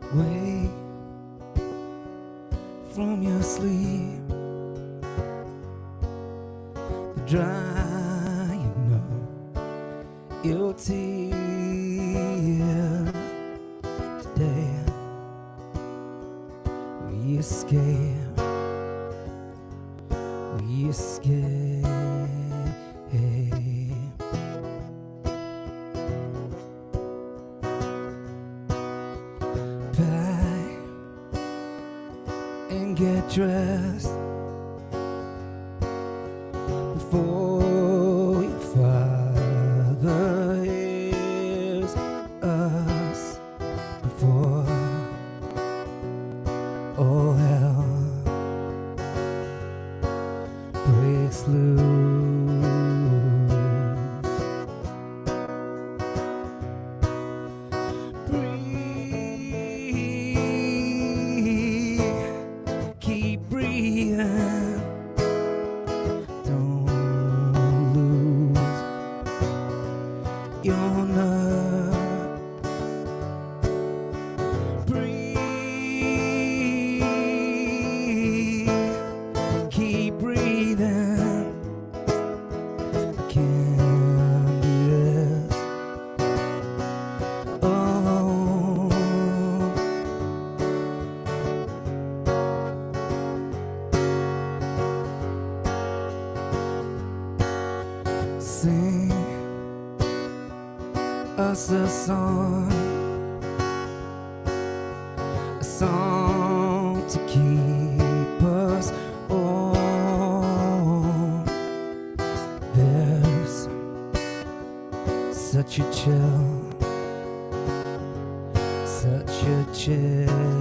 Wake from your sleep, drying up your tears today. We escape, we escape. Pack and get dressed before your father hears us, before all hell breaks loose. Breathe, keep breathing. Don't lose your nerve. Breathe, keep breathing. I can't do this alone. Sing us a song to keep us warm. There's such a chill, such a chill.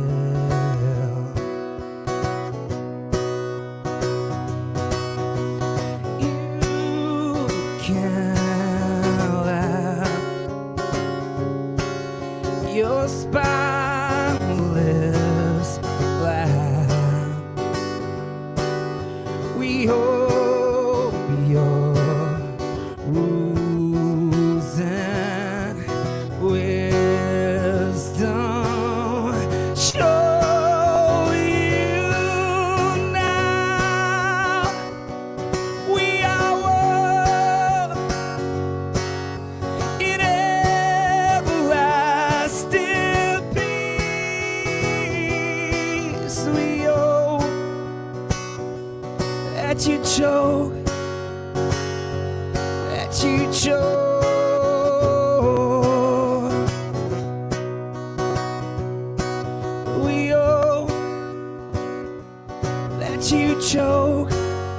You can laugh, your spineless laugh. We hope your rules and wisdom show you now. We are one in everlasting peace. We hope that you choke, that you choke. We hope that you choke,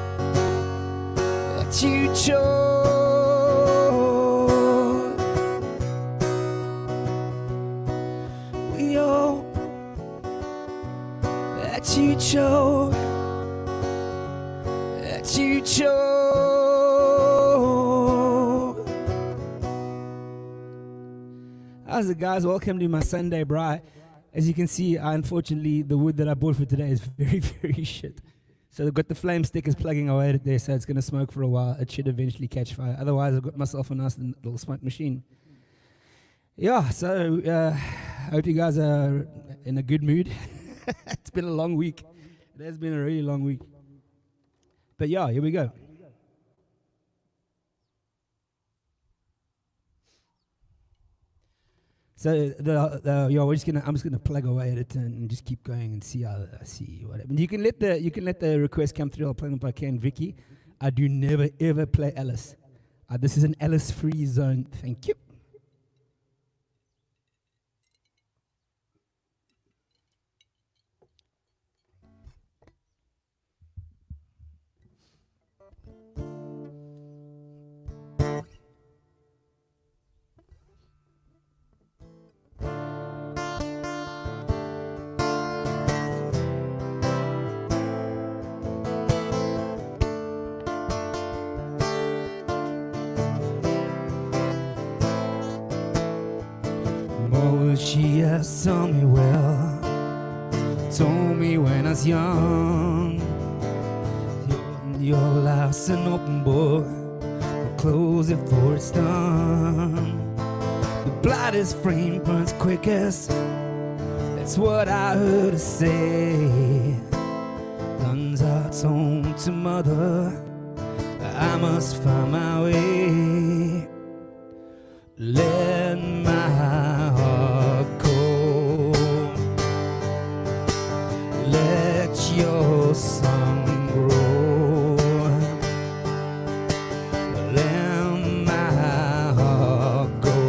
that you choke. We hope that you choke, that you choke. How's it, guys? Welcome to my Sunday braai. As you can see, unfortunately, the wood that I bought for today is very, very shit. So I've got the flame stickers plugging away at it there, so it's going to smoke for a while. It should eventually catch fire. Otherwise, I've got myself a nice little smoke machine. Yeah, so I hope you guys are in a good mood. It's been a long week. It has been a really long week. But yeah, here we go. So yeah, I'm just gonna plug away at it and just keep going and see what happens. You can let the request come through. I'll play them by Ken Vicky. I do never ever play Alice. This is an Alice free zone. Thank you. She has told me well, told me when I was young, your life's an open book, we'll close it for it's done. The brightest flame burns quickest, that That's what I heard her say. Guns hearts home to mother. I must find my way. Let my heart go. Let your song grow. Let my heart go.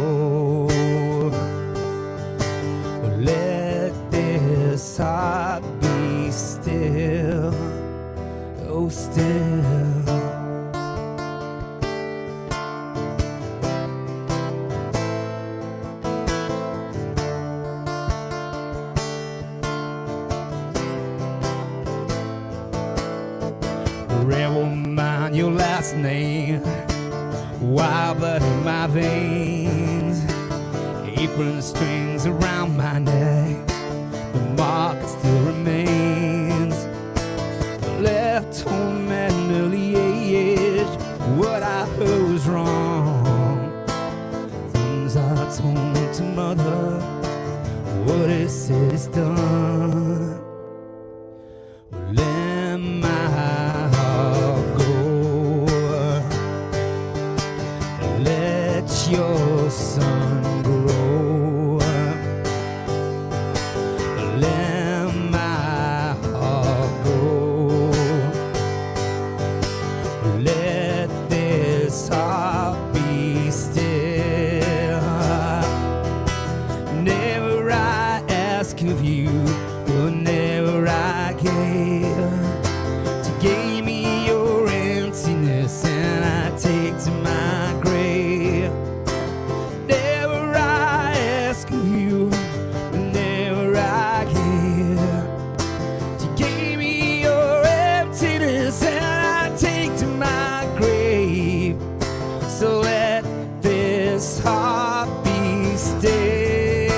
Let this heart be still. Oh, still. Red woman, your last name. Wild blood in my veins. Apron strings around my neck. The mark still remains. Left home at an early age. What I heard was wrong. Things are told to mother. What is said is done. Let my heart go. Let your sun grow. Let my heart go. Let this heart be still. Never I ask of you, but never I gave. To give me your emptiness and I take to my grave. Never I ask of you, but never I give. To give me your emptiness and I take to my grave. So let this heart be still.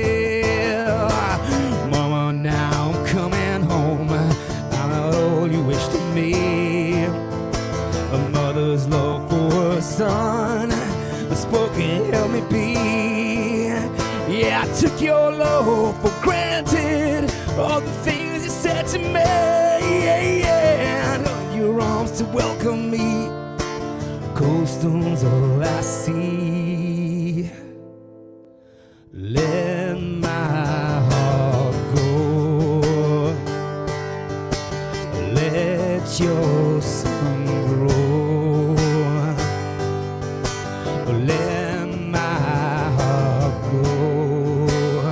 Mama, now I'm coming home. I'm not all you wish to me. A mother's love for her son, a spoken help me be. Yeah, I took your love for granted. All the things you said to me, and your arms to welcome me. Cold stones, all I see. Let my heart go. Let your sun grow. Let my heart go.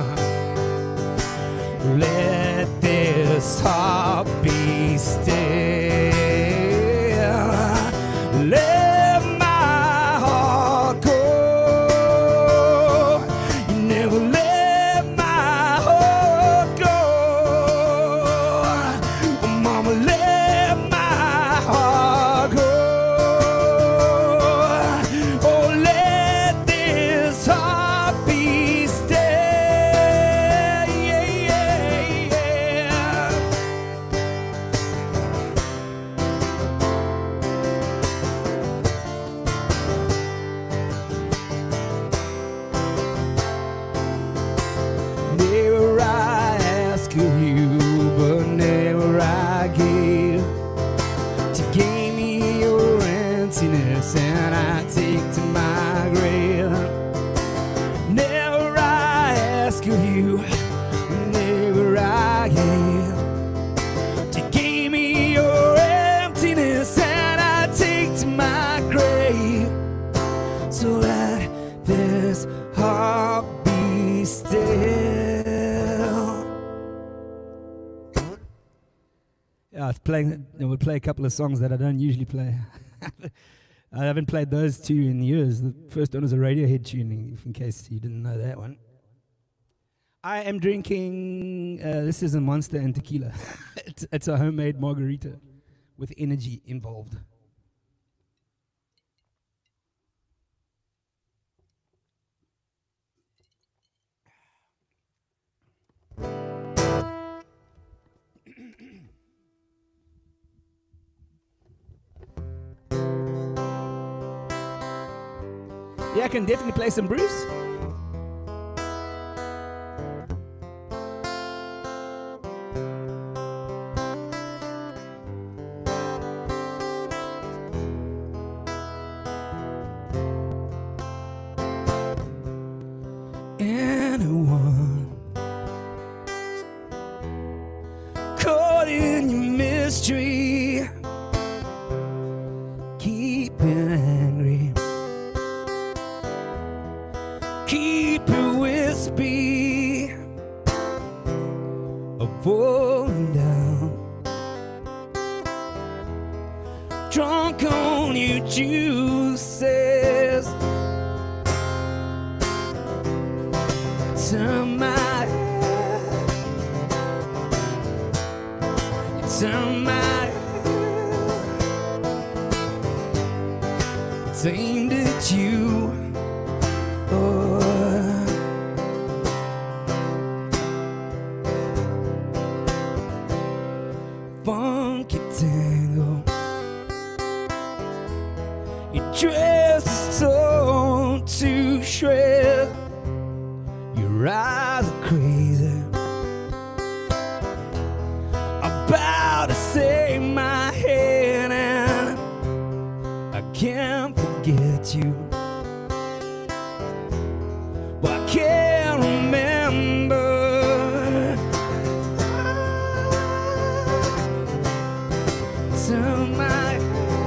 Let this heart be still. Let my heart go. You never let my heart go. Oh, mama, let my heart go. Oh, let this heart be still. Yeah, yeah, yeah. Never I ask of you, but never I give. To gain me your emptiness and I take to my grave. Never I ask of you, never I give. To gain me your emptiness and I take to my grave. So let this heart be still. Yeah, we'll play a couple of songs that I don't usually play. I haven't played those two in years. The first one was a Radiohead tuning, if in case you didn't know that one. I am drinking, this is a Monster and tequila. It's a homemade margarita with energy involved. Yeah, I can definitely play some Bruce. keep it angry, keep it wispy, falling down, drunk on your juices. Turn my head, turn my head, it's aimed at you. Oh. Funky tango, your dress is torn to shreds, your eyes are crazy, about to save my head, and I can't forget you, but I can't remember. Turn my head,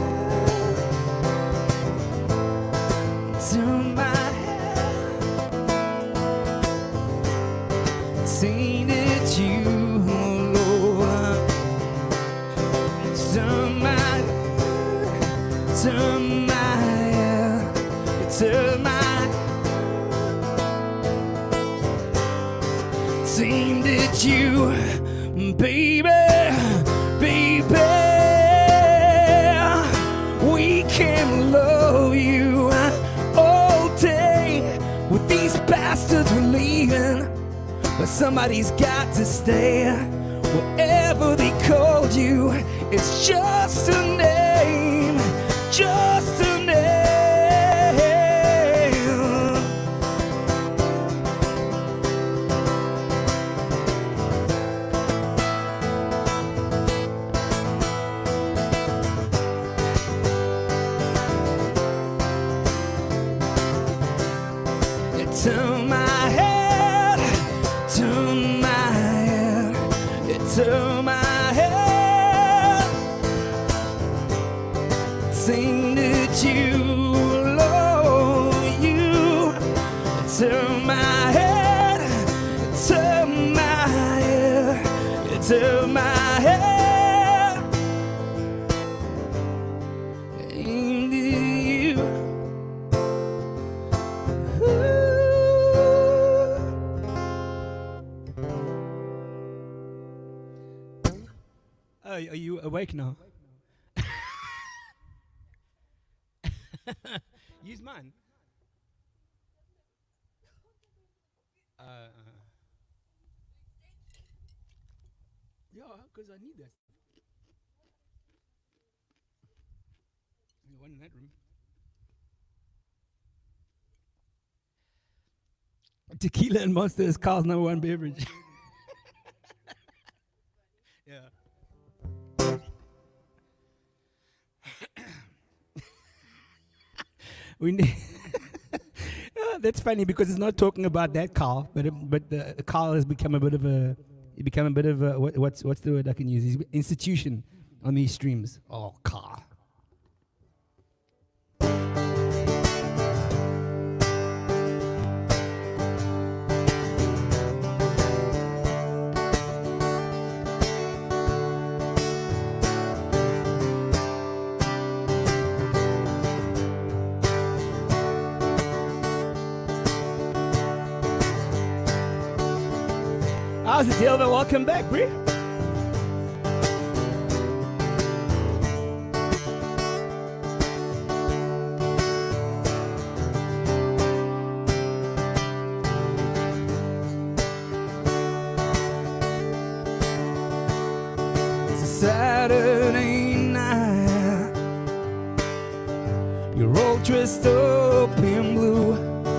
turn my head, saying it's you, Lord. Turn my head, turn my head, turn my head, saying it's you, baby, baby. Can't love you all day with these bastards we're leaving, but somebody's got to stay. Whatever they called you, it's just a name, just a name. Turn my head, turn my head, turn my head, sing that you, Lord, you. Turn my head, turn my head, turn my head, aimed at you. Are you awake now? Use mine. Yeah, because I need that. One in that room. Tequila and Monster is Carl's #1 beverage. Yeah. We need that's funny because it's not talking about that Carl, but the Carl has become a bit of a what's the word I can use? He's an institution on these streams. Oh, Carl. How's the deal? Welcome back, Brie. It's a Saturday night. You're all dressed up in blue.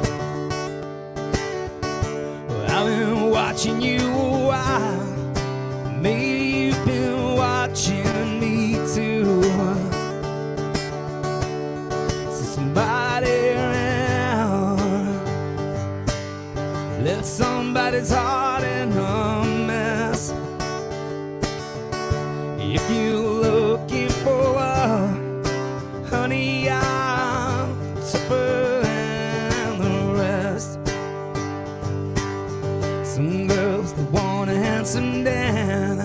I've been watching you a while. Maybe you've been watching me too. So somebody around left somebody's heart in a mess. If you're looking for a honey, I'm tougher than the rest. Some girls that want a handsome Dan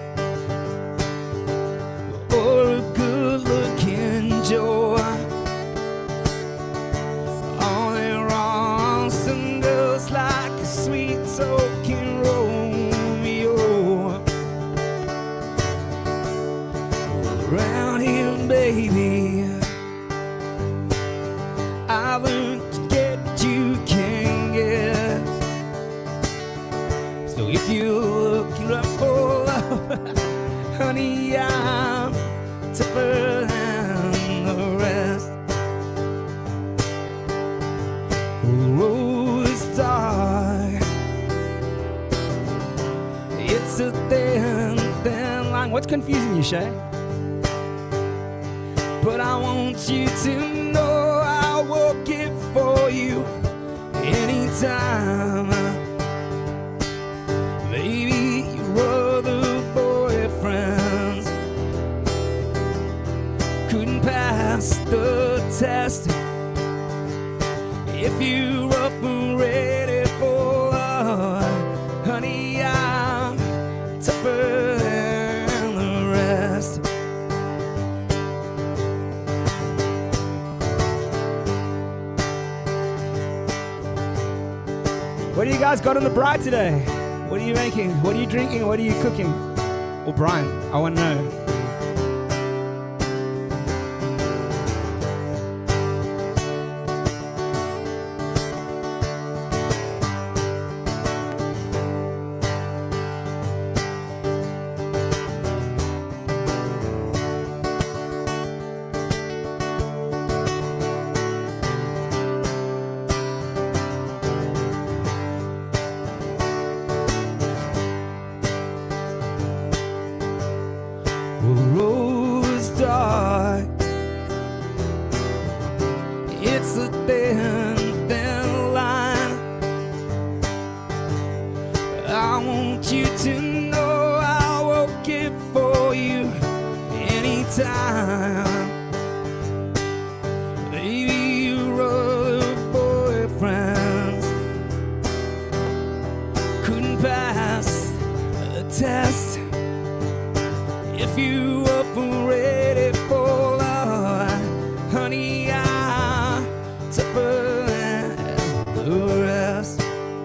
or a good-looking Joe. All they wrong, some girls like a sweet talking Romeo. Around here, baby, I learned to get what you can get. So if you're looking for love, honey, I'm tougher than the rest. The road is dark, it's a thin, thin line. What's confusing you, Shay? But I want you to know I'll walk it for you anytime. Maybe your other boyfriends couldn't pass the test. If you're up and ready for love, honey, I'm tougher than the rest. What do you guys got on the bride today? What are you making? What are you drinking? What are you cooking? Or Brian, I want to know. It's a thin, thin line. I want you to know I'll walk it for you anytime. Baby, your other boyfriends couldn't pass a test. If you up and ready for love, honey, I'm tougher than the rest.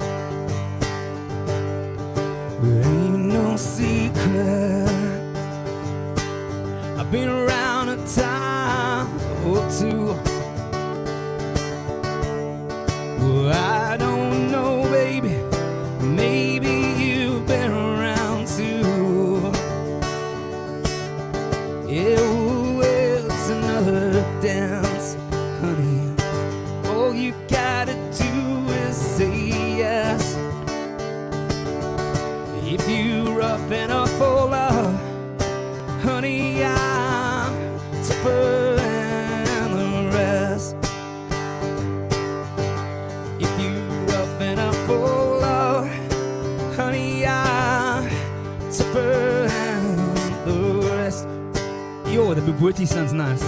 There ain't no secret, I've been around a time or two. Well, I don't know, baby, maybe you've been around too. Yeah, well, it's another dance, honey. All you gotta do is say yes. If you rough enough for love, honey, I'm tougher than the rest. If you rough enough for love, honey, I'm tougher than the rest. Yo, the Bubwiti sounds nice.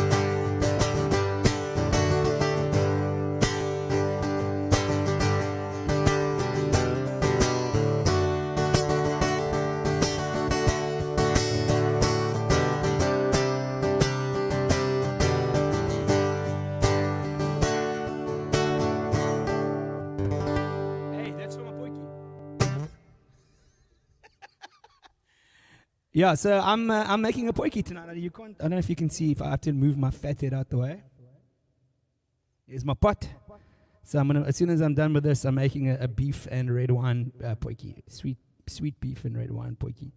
Yeah, so I'm making a potjie tonight. You can't. I don't know if you can see if I have to move my fat head out the way. Here's my pot. So I'm gonna, as soon as I'm done with this, I'm making a beef and red wine potjie. Sweet beef and red wine potjie.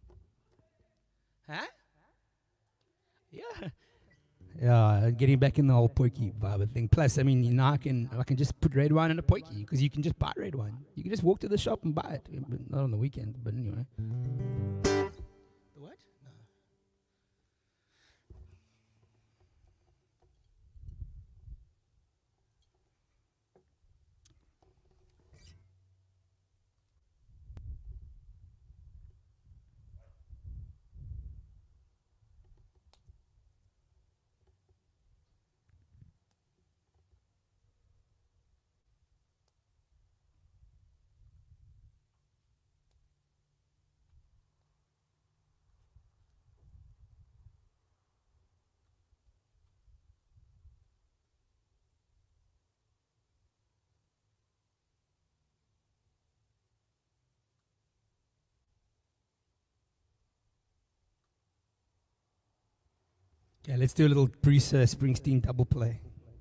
Huh? Yeah. Yeah, getting back in the whole potjie vibe thing. Plus, I mean, now I can just put red wine in a potjie because you can just buy red wine. You can just walk to the shop and buy it. But not on the weekend, but anyway. What? No. Okay, let's do a little Bruce Springsteen double play.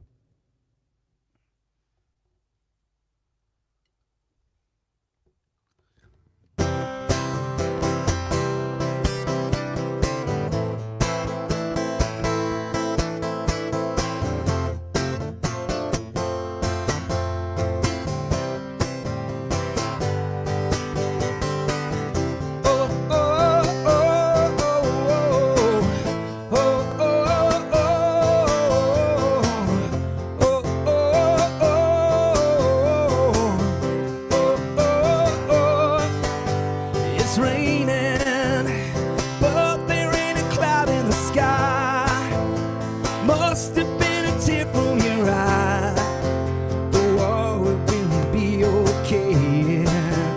It's raining, but there ain't a cloud in the sky. Must have been a tear from your eye. The war will be okay.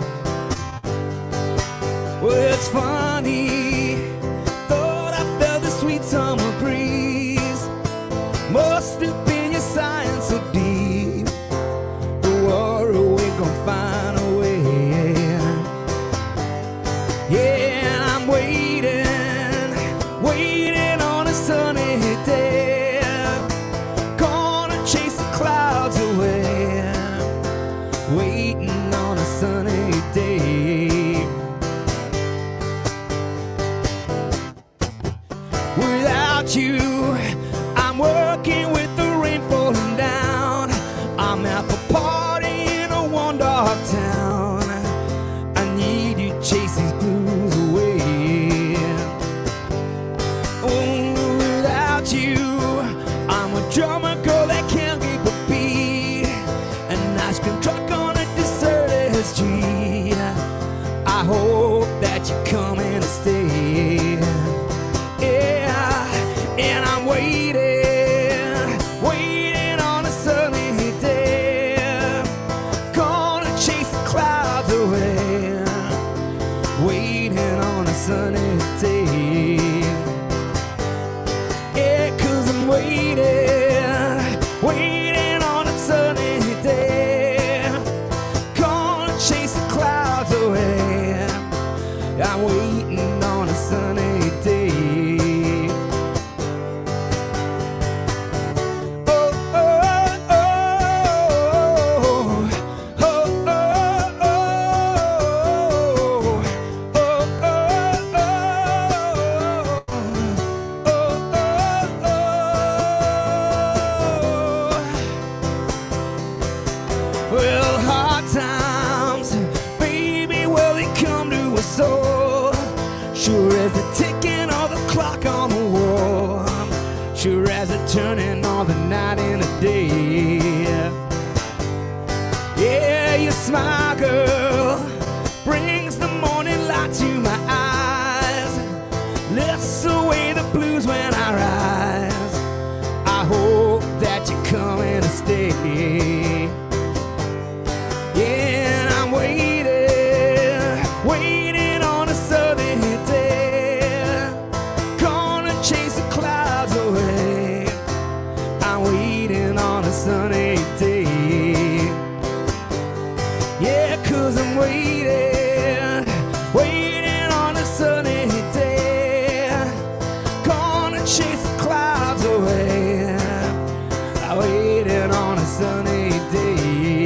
Well, it's funny, thought I felt the sweet summer breeze. Must have been your sighing so deep. The war we gon' find a way. Yeah, I'm waiting, waiting on a sunny day. Gonna chase the clouds away, waiting on a sunny day. Without you, I'm working with the rain falling down. I'm at the party in a one dark town. I need you to chase these blues away. Oh, without you, I'm a drummer girl that can't keep a beat. An ice cream truck on a deserted street. I hope that you come and stay. Yeah, and I'm waiting, waiting on a sunny day. Gonna chase the clouds away, waiting on a sunny day. Yeah, 'cause I'm waiting, waiting on a sunny day. Gonna chase the clouds away, I'm waiting on a sunny day. Well, hard times, baby, well, they come to us all. Sure as the ticking of the clock on the wall. Sure as the turning of the night in the day. Yeah, your smile, girl, brings the morning light to my eyes. Lifts away the blues when I rise. I hope that you come and stay. Yeah, I'm waiting, waiting on a sunny day. Gonna chase the clouds away, I'm waiting on a sunny day. Yeah, 'cause I'm waiting, waiting on a sunny day. Gonna chase the clouds away, I'm waiting on a sunny day.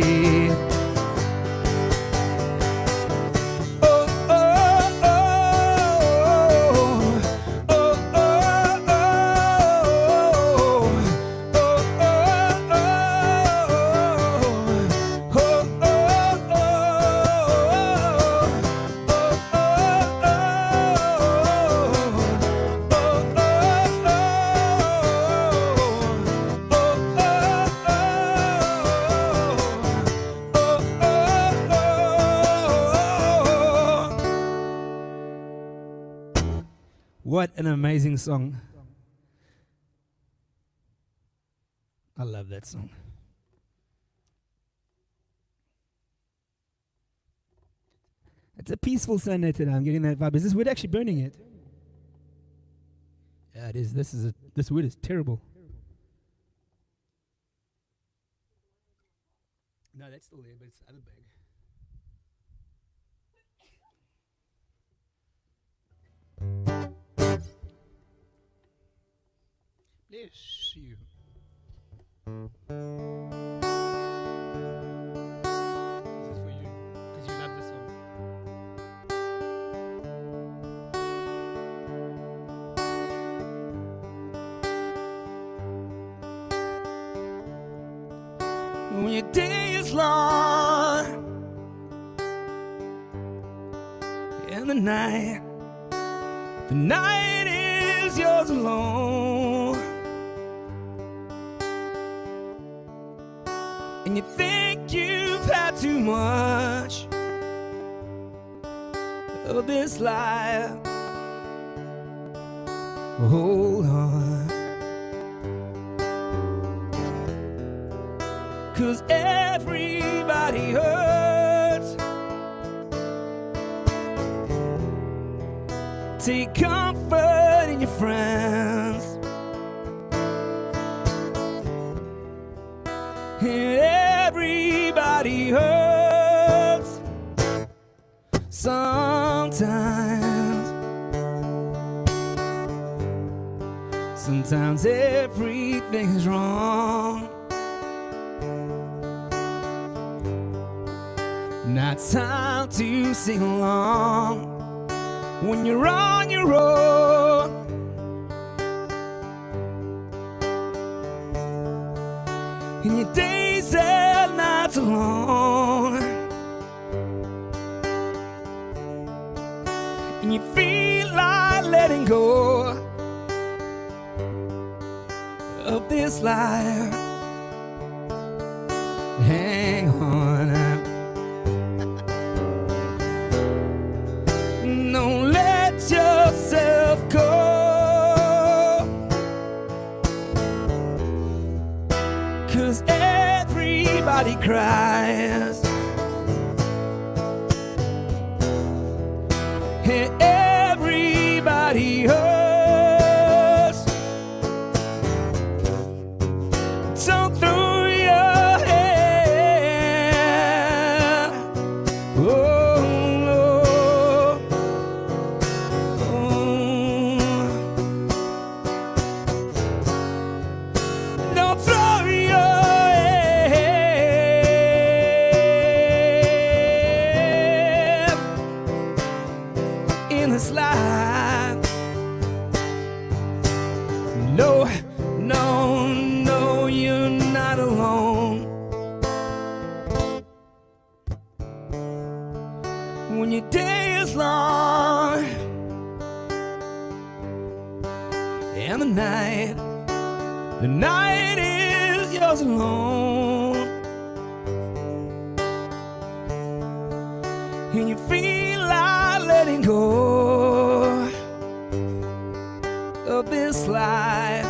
What an amazing song. I love that song. It's a peaceful Sunday today. I'm getting that vibe. Is this wood actually burning it? Yeah, it is. This wood is terrible. No, that's still there, but it's the other bag. Bless you. This is for you, because you love this song. When your day is long and the night is yours alone, and you think you've had too much of this life. Hold on, 'cause everybody hurts. Take comfort in your friends, and everybody hurts sometimes. Sometimes everything is wrong. Not time to sing along when you're on your own. And your days and nights alone, and you feel like letting go of this life. Hang on, don't let yourself go, 'cause everybody cries, and everybody hurts. Don't throw your head, don't throw your head in this life. No, no, no, you're not alone. When your day is long and the night is yours alone, and you feel like letting go of this life.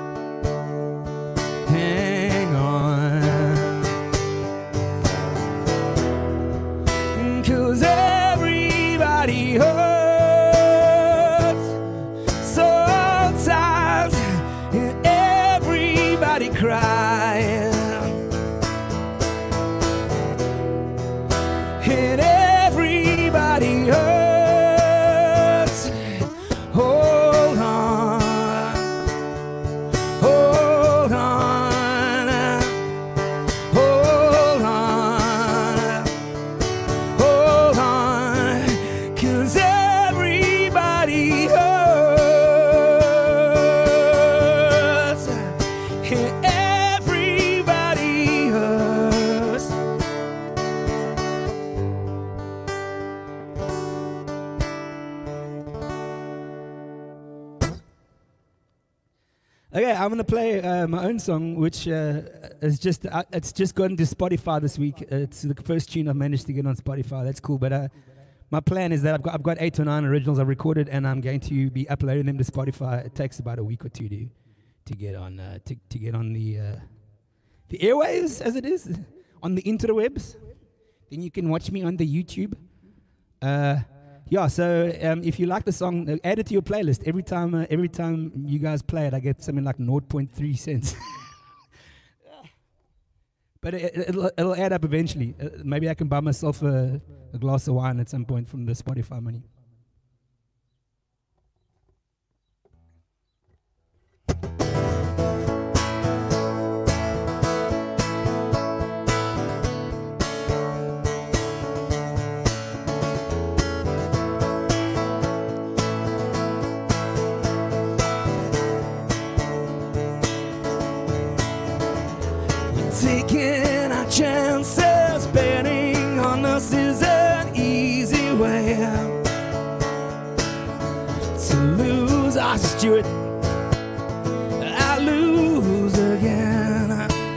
Hang on, 'cause everybody hurts sometimes, and everybody cries, and everybody hurts. Hold on, hold on, hold on, hold on, 'cause everybody hurts, and everybody hurts. Okay, I'm gonna play my own song, which is it's just gotten to Spotify this week. It's the first tune I've managed to get on Spotify. That's cool. But my plan is that I've got 8 or 9 originals I've recorded, and I'm going to be uploading them to Spotify. It takes about a week or two to get on to get on the airwaves, as it is, on the interwebs. Then you can watch me on the YouTube. Yeah, so if you like the song, add it to your playlist. Every time you guys play it, I get something like 0.3 cents. But it'll add up eventually. Maybe I can buy myself a glass of wine at some point from the Spotify money. taking our chances, betting on us is an easy way to lose. I Stuart, I lose again.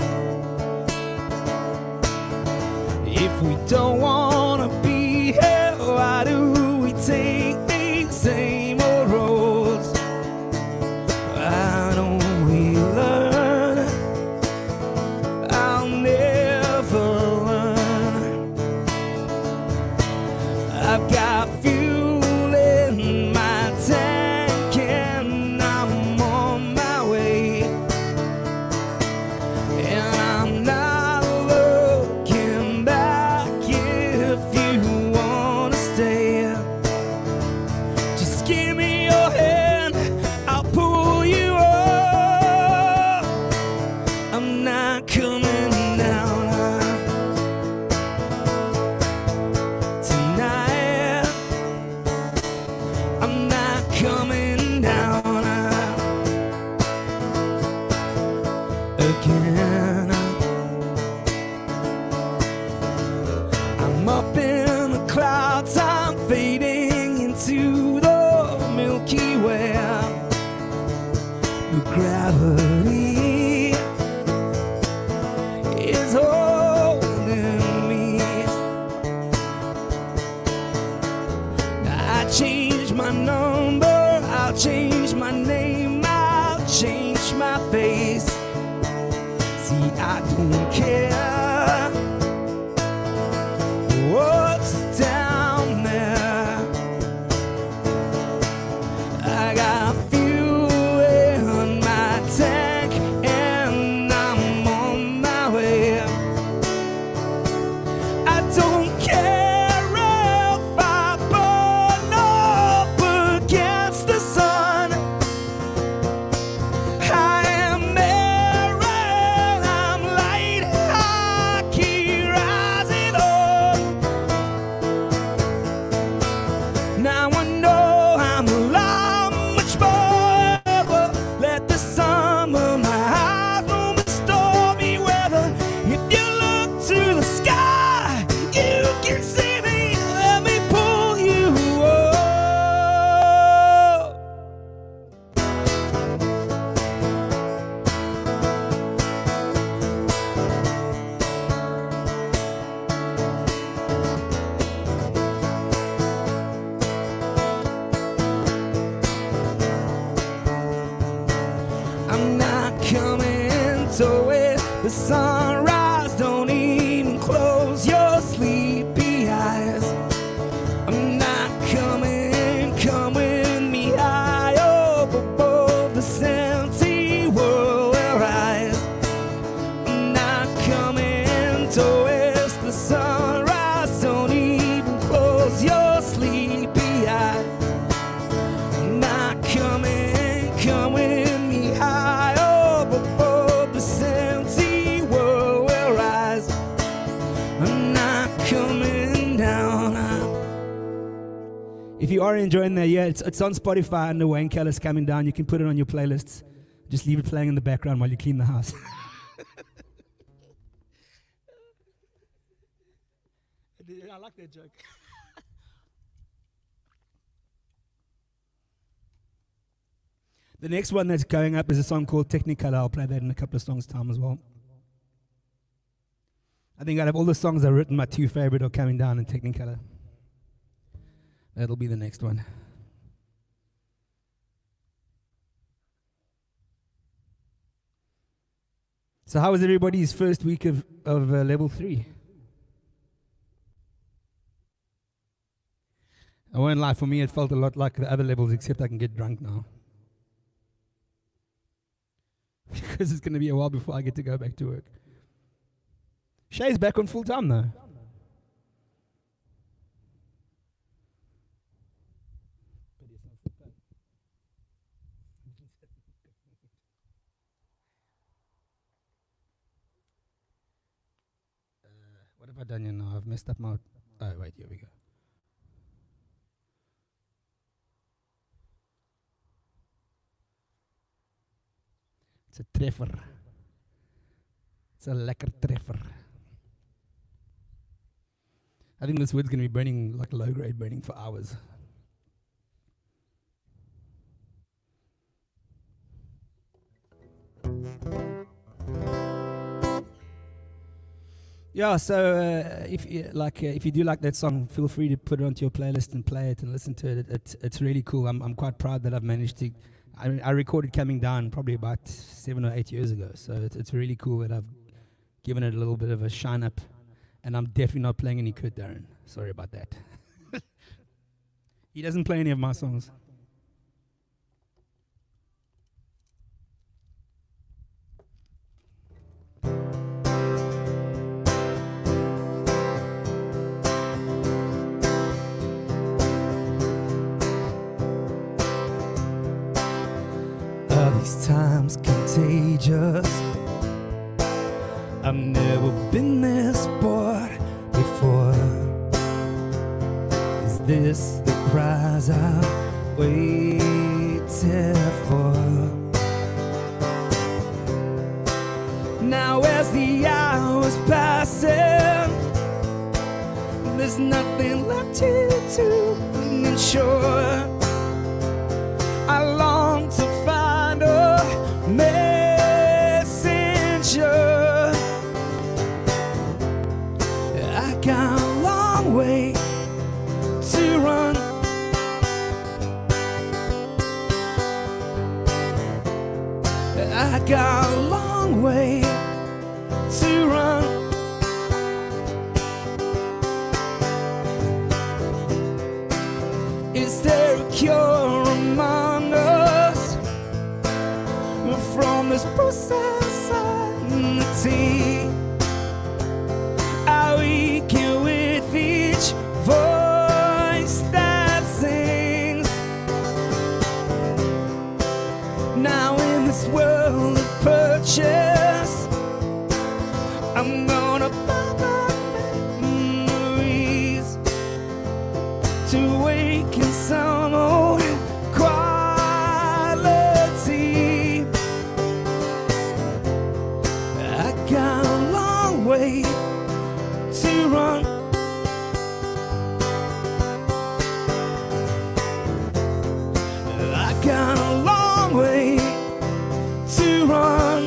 If we don't wanna be here, why do we take these same old roads? Why don't we learn? I'll never learn. I've got fuel in my tank and I'm on my way, and I'm not looking back. If you wanna stay, just give me your hand, I'll pull you up. I'm not coming down tonight. I'm not coming down again. I'm up in the clouds, I'm fading into the Milky Way. The gravity is holding me. I change my number, I'll change my name, I'll change my face. See, I don't care what's down there. I got fuel in my tank and I'm on my way. I don't care if I burn up against the sun. I am there and I'm light, I keep rising up. Now I know I'm alive, much forever. Let the sun burn my eyes, no more stormy weather. If you look to the sky, you can see me. Let me pull you up. I'm not coming toward the sunrise. Don't even close your sleepy eyes. I'm not coming, come with me high up above this empty world where rise. I'm not coming towards the sunrise. Don't even close your sleepy eyes. I'm not coming, come with me high up above this empty world where rise. I'm not coming down. If you are enjoying that, yeah, it's on Spotify under Wayne Callis Coming Down. You can put it on your playlists. Just leave it playing in the background while you clean the house. I like that joke. The next one that's going up is a song called Technicolor. I'll play that in a couple of songs' time as well. I think out of all the songs I've written, my two favorite are Coming Down and Technicolor. That'll be the next one. So how was everybody's first week of level 3? I won't lie, for me it felt a lot like the other levels, except I can get drunk now. Because it's going to be a while before I get to go back to work. Shay's back on full time though. What have I done here now? I've messed up my... Oh, wait, here we go. It's a treffer. It's a lekker treffer. I think this wood's going to be burning like low grade burning for hours. Yeah, so if you do like that song, feel free to put it onto your playlist and play it and listen to it. It's really cool. I'm quite proud that I've managed to. I recorded Coming Down probably about 7 or 8 years ago, so it's really cool that I've given it a little bit of a shine up, and I'm definitely not playing any Kurt Darren. Sorry about that. He doesn't play any of my songs. Are these times contagious? I've never been this bored before. Is this the prize I've waited for? Now as the hours passing, there's nothing left to ensure. I long to find a messenger. I got a long way to run. I got a long way to run. Is there a cure among us from this society? Are we weaken with each voice that sings? Now in this world of purchase, I'm gonna buy my memories to awaken some old quality. I got a long way to run. I got a long way to run.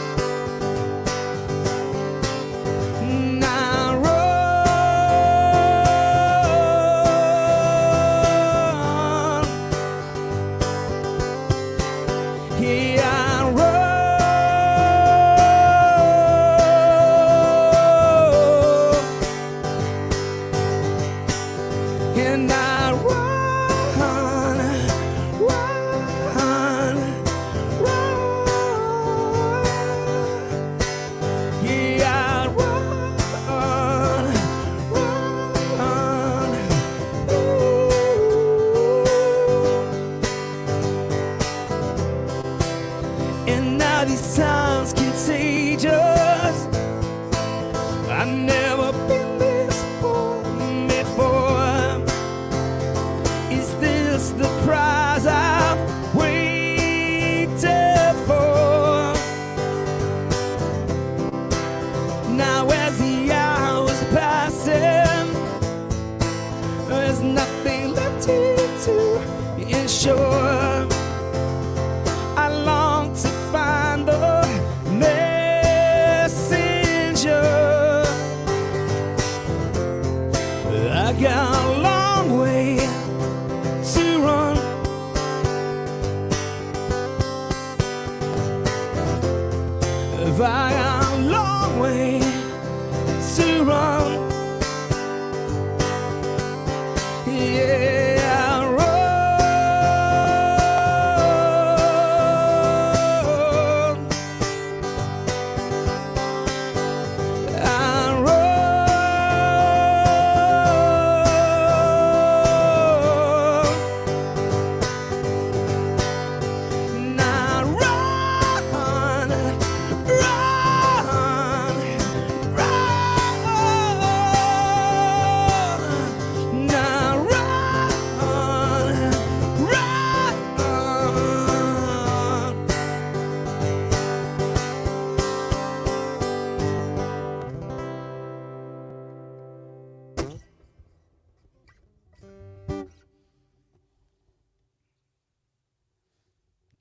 And now these times contagious. I've never been this warm before. Is this the prize I've waited for? Now as the hours passing, there's nothing left to ensure. I long to find the messenger. I got a long way to run. I got a long way to run. Yeah, I run.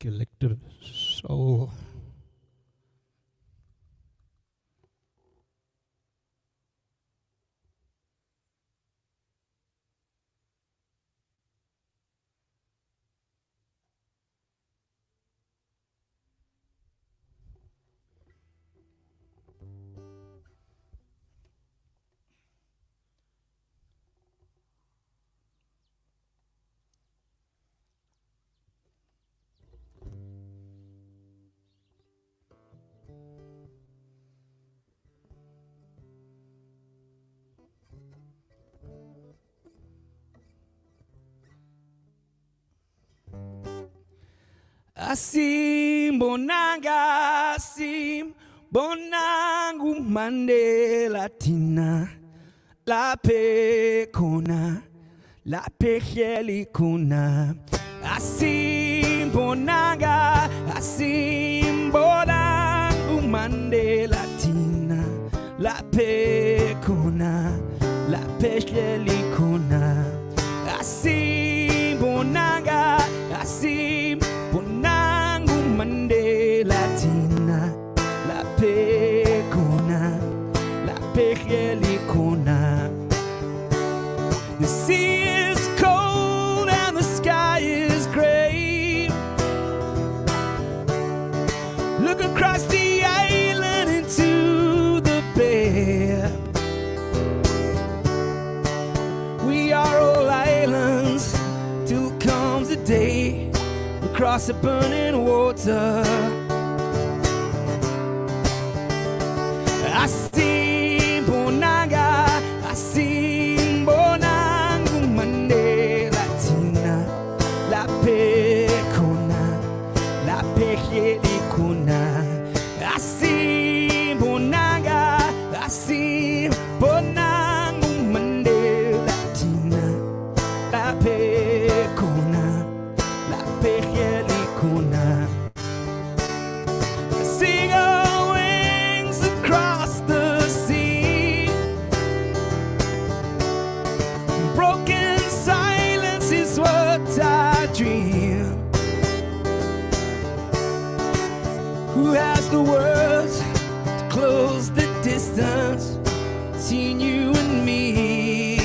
Collective Soul. Asim bonanga, asim bonangu Mandela tina, la pe kona, la pe heli kuna. Asim bonanga, asim bonangu Mandela tina, la pe kona, la pe heli kuna. Asim bonanga, asim bonangu Mandela tina, la pe kona, la pe heli kuna. The sea is cold and the sky is gray. Look across the island into the bay. We are all islands till comes the day we cross the burning water. Asim bonanga, asim bonangu Mandela tina, la pe kona, la pe heli kuna. Asim bonanga, asim bonangu Mandela tina, la pe kona, la pe heli kuna. Seagull wings across the sea. Broken silence is what I dream. Who has the words to close the distance between you and me?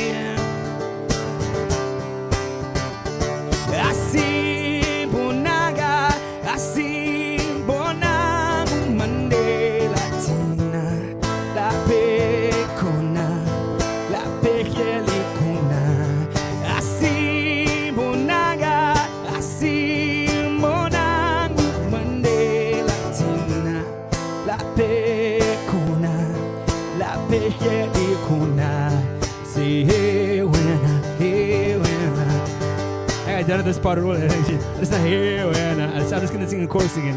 Asim bonanga, asim bonangu Mandela tina, la pe kona, la pe heli kuna. Asim bonanga, asim bonangu Mandela tina, la pe kona, la pe heli kuna. Say hey when I done this part of the it's not here when I'm just gonna sing the chorus again.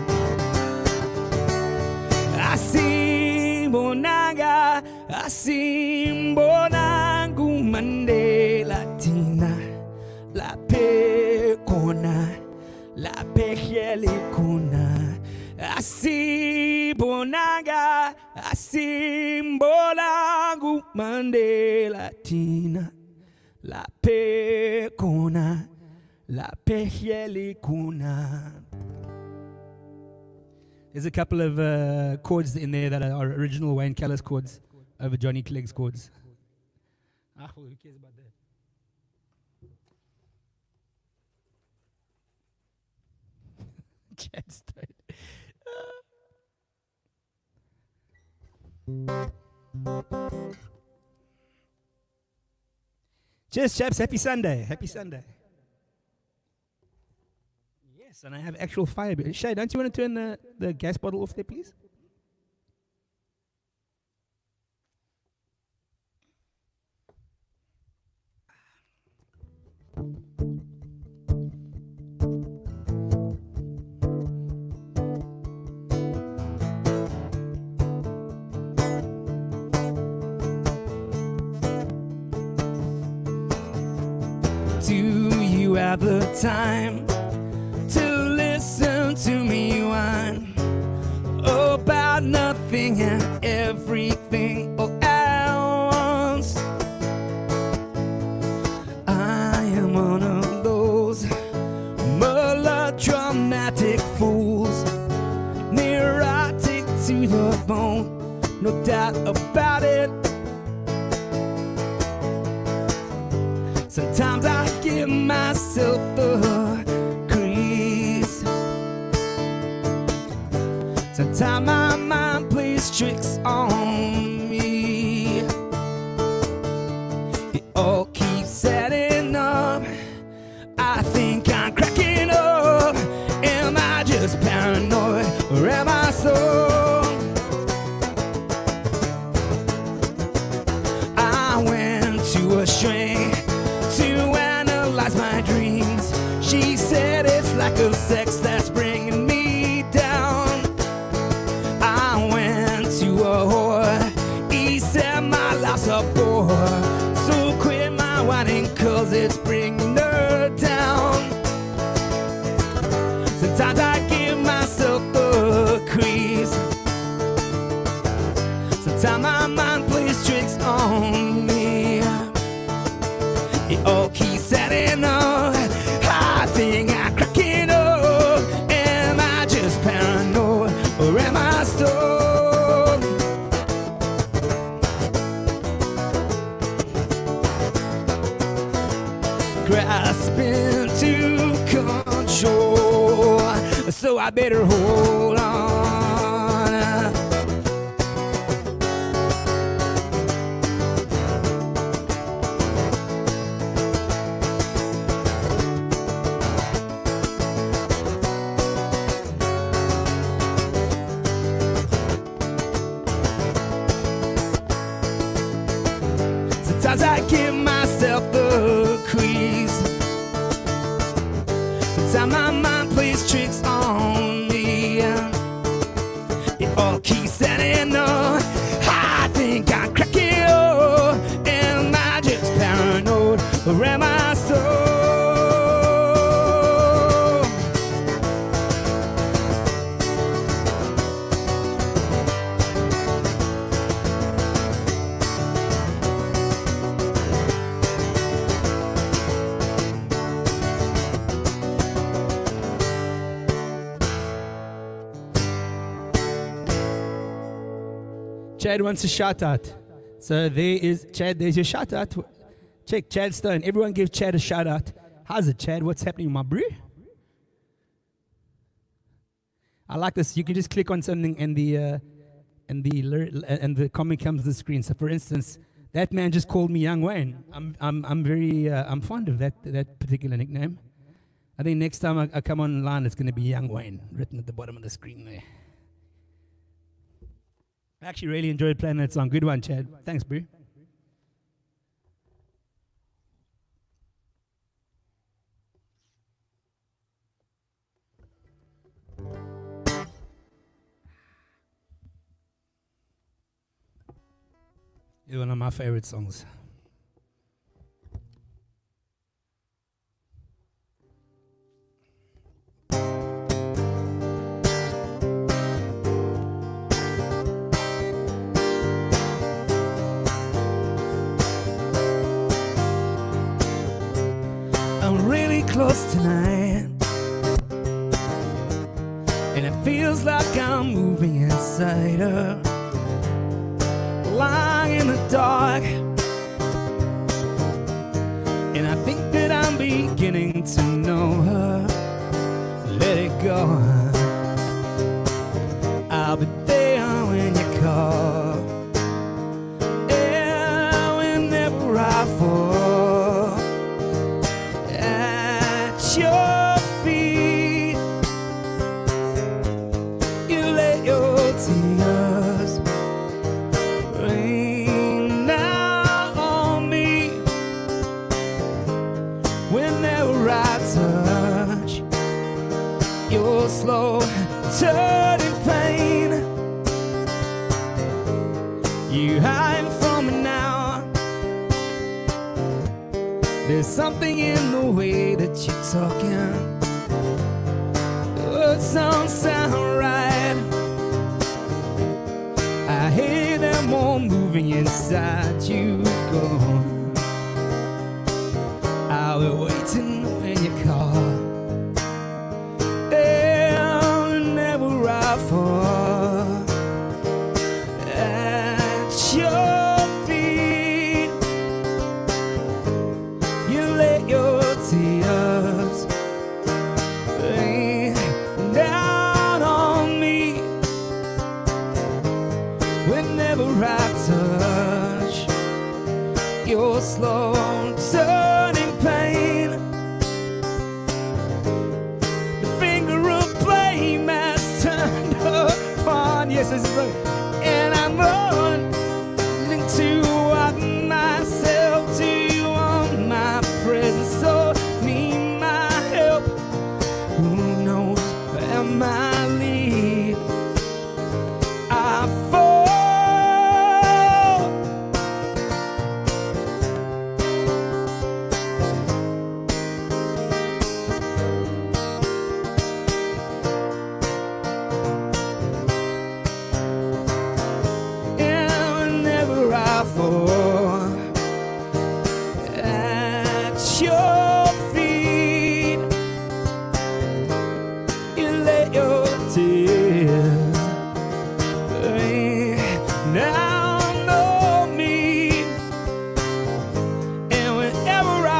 Asim bonanga, asim bonangu Mandela tina, la pe kona, la pe heli kuna. Asim bonanga, asim bonangu Mandela tina, la pe kona, la pe heli kuna. There's a couple of chords in there that are original Wayne Callis chords over Johnny Clegg's chords. Ah, well, who cares about that? Chad Stone. Cheers, chaps. Happy Sunday. Happy Sunday. Yes, and I have actual fire. Shay, don't you want to turn the gas bottle off there, please? Do you have the time to listen to me whine about nothing and everything all at once? I am one of those melodramatic no doubt about it. Sometimes I give myself the crease. Sometimes my mind plays tricks on me. It all keeps adding up. I think I'm cracking up. Am I just paranoid, or am I so? I went to a shrink to analyze my dreams. She said it's lack of sex that's bringing me down. I went to a whore. He said my life's a bore, so quit my whining 'cause it's bringing her down. Sometimes I give myself the crease. Sometimes my mind plays tricks on me. It all keeps adding up. I think I'm cracking up. Am I just paranoid, or am I stoned? Grasping to control, so I better hold on. Sometimes I give myself the crease. Sometimes my mind plays tricks on me. It all keeps adding up. I think I'm cracking up. Am I just paranoid, or am I so? Chad wants a shout out. So there is Chad, there's your shout out. Check Chad Stone. Everyone give Chad a shout out. How's it, Chad? What's happening, my bro? I like this. You can just click on something and the comment comes to the screen. So for instance, that man just called me Young Wayne. I'm fond of that particular nickname. I think next time I come online, it's going to be Young Wayne written at the bottom of the screen there. I actually really enjoyed playing that song. Good one, Chad. Thanks, bro. It's one of my favorite songs. Close tonight, and it feels like I'm moving inside her, lying in the dark, and I think that I'm beginning to know her. Let it go, I'll be there when you call, yeah, whenever I fall your feet, you lay your tears rain down on me. Whenever I touch your slow turning pain, you hide from me now. There's something in the way that you're talking. Words don't sound right. I hear them all moving inside you. Go. I'll be waiting when you call. And never I fall. I touch your slow turning pain, the finger of blame has turned upon. Yes, this is like, and I'm running to what myself to you on my presence. So need my help. Who knows where my lead? I fall. And whenever I fall at your feet, you lay your tears down on me. And whenever I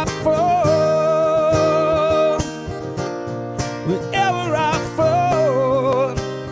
fall, whenever I fall,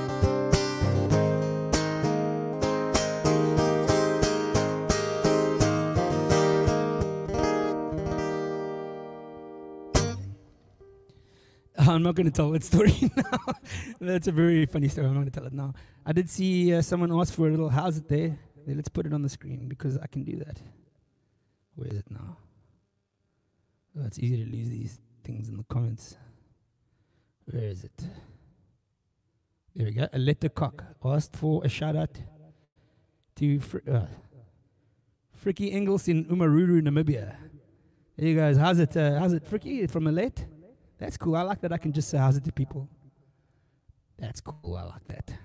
I'm not going to tell that story now. That's a very funny story. I'm not going to tell it now. I did see someone ask for a little "how's it there?" Let's put it on the screen because I can do that. Where is it now? Oh, it's easy to lose these things in the comments. Where is it? There we go. Aletta Cock asked for a shout out to Fricky Engels in Umaruru, Namibia. There you guys. How's it, Fricky from Alette? That's cool. I like that I can just say how's it to people. That's cool. I like that.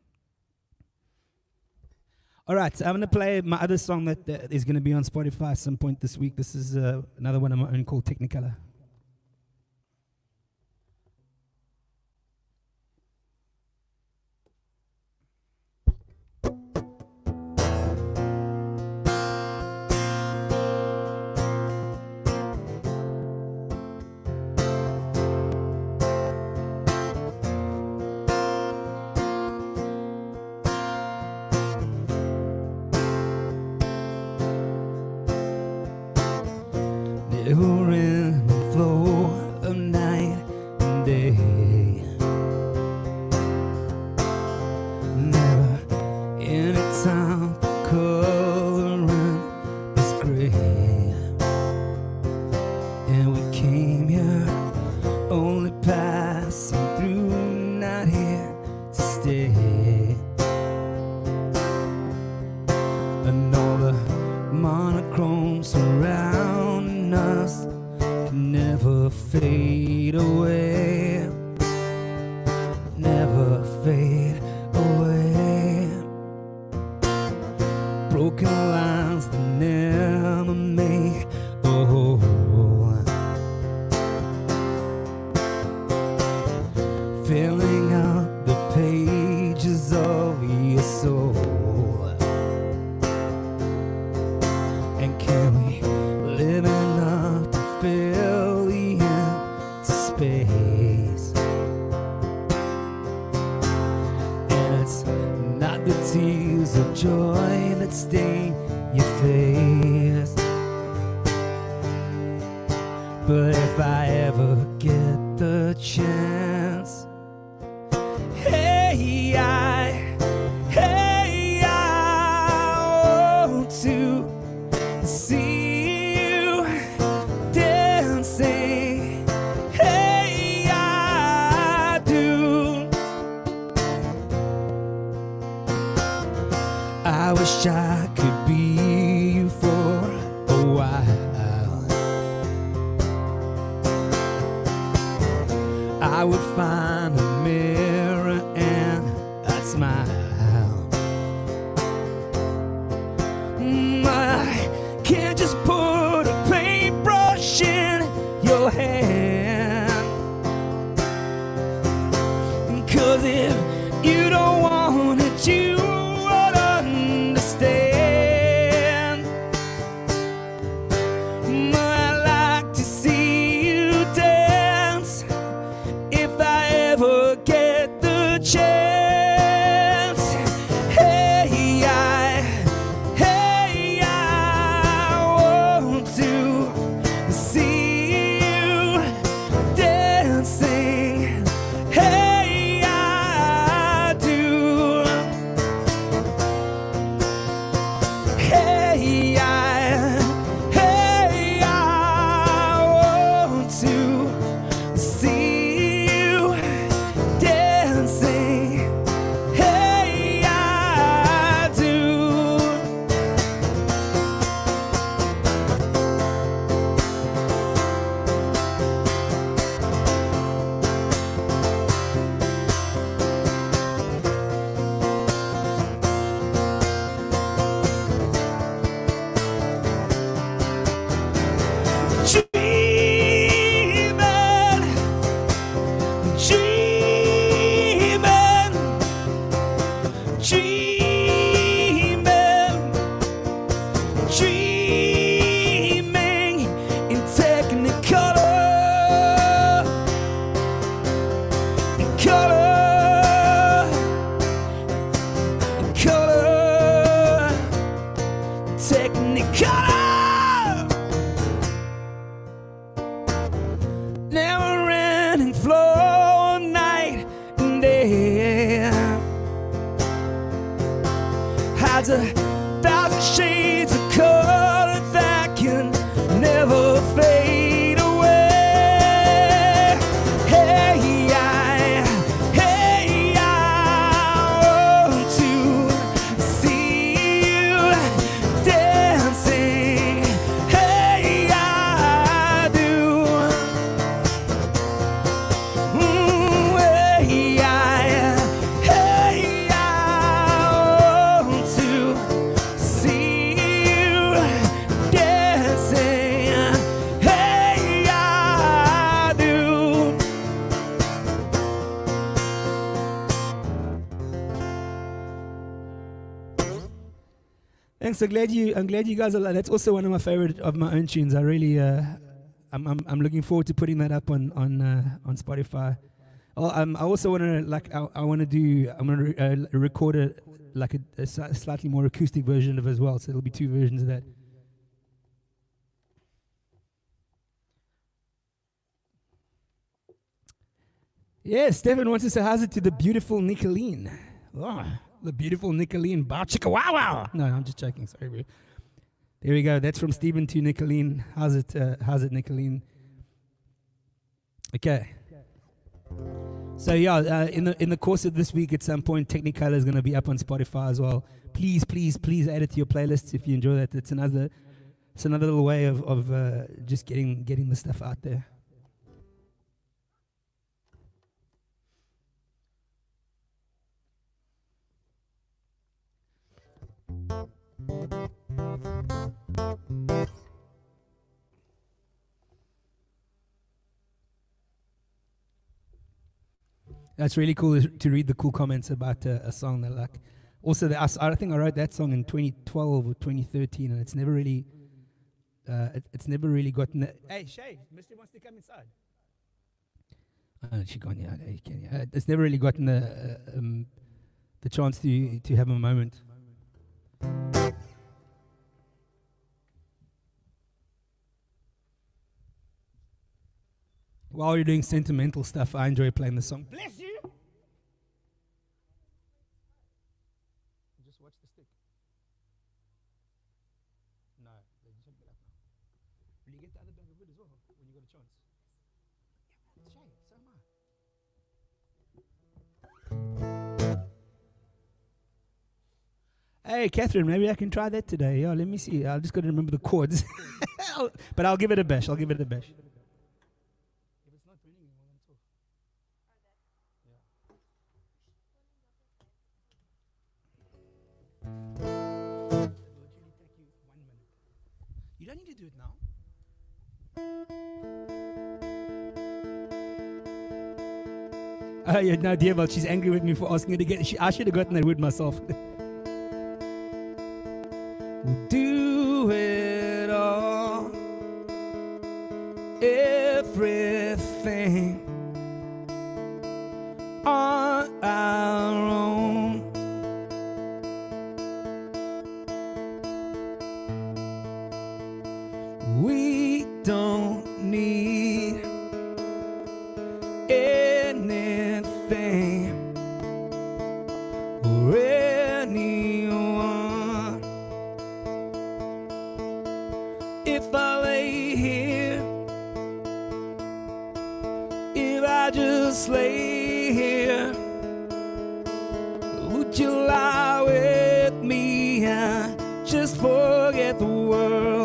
All right, so I'm going to play my other song that is going to be on Spotify at some point this week. This is another one of my own called Technicolor. Never ending flow of night and day, never any time for coloring is gray. And we came here only passing through, not here to stay. And all the monochromes around us can never fade away, never fade away. Broken lines that never make a hole, filling up the pages of your soul. And can we live enough to fill the empty space? And it's not the tears of joy that stain your face, but if I ever get the chance, hey, I want to see you dancing. Hey, I do. I wish I could be you for a while. I would find a mirror and I'd smile. I can't just put a paintbrush in your hand, 'cause if you don't want it, you won't understand. I'd like to see you dance if I ever get the chance. Hey, Technicolor. Never ending flow, night and day. Hides 1,000 shades of color that can never fade away. Hey, I want to see you dancing. Hey, I do. Hey, I want to see you dancing. Hey, I do. Thanks. I'm glad you guys are. That's also one of my favorite of my own tunes. I really, I'm looking forward to putting that up on Spotify. Oh, I also want to I'm going to record a slightly more acoustic version of it as well. So there'll be 2 versions of that. Yeah, Stefan wants to say how's it to the beautiful Nicolene. Oh, the beautiful Nicolene. Bow chicka wow wow. No, I'm just joking. Sorry, bro. There we go. That's from Stephen to Nicolene. How's it, Nicolene? Okay. So yeah, in the course of this week, at some point, Technicolor is going to be up on Spotify as well. Please add it to your playlists if you enjoy that. It's another little way of just getting the stuff out there. That's really cool to read the cool comments about a song that like. Also, I think I wrote that song in 2012 or 2013, and it's never really gotten. Hey, Shay, Mister wants to come inside. Oh, she gone. Yeah, you can. Yeah. It's never really gotten the chance to have a moment. While you're doing sentimental stuff, I enjoy playing the song. Bless you! Just watch the stick. No, they just pick it up now. Will you get the other bag of wood as well when you got a chance? Yeah, man, so am I. Hey, Catherine, maybe I can try that today. Yeah, let me see. I'll just got to remember the chords. But I'll give it a bash. You don't need to do it now. Oh, yeah, no, dear, well, she's angry with me for asking her to get. I should have gotten that wood myself. We'll do it all, everything on our own. We don't need anything or anyone. If I lay here, if I just lay here, would you lie with me and just forget the world?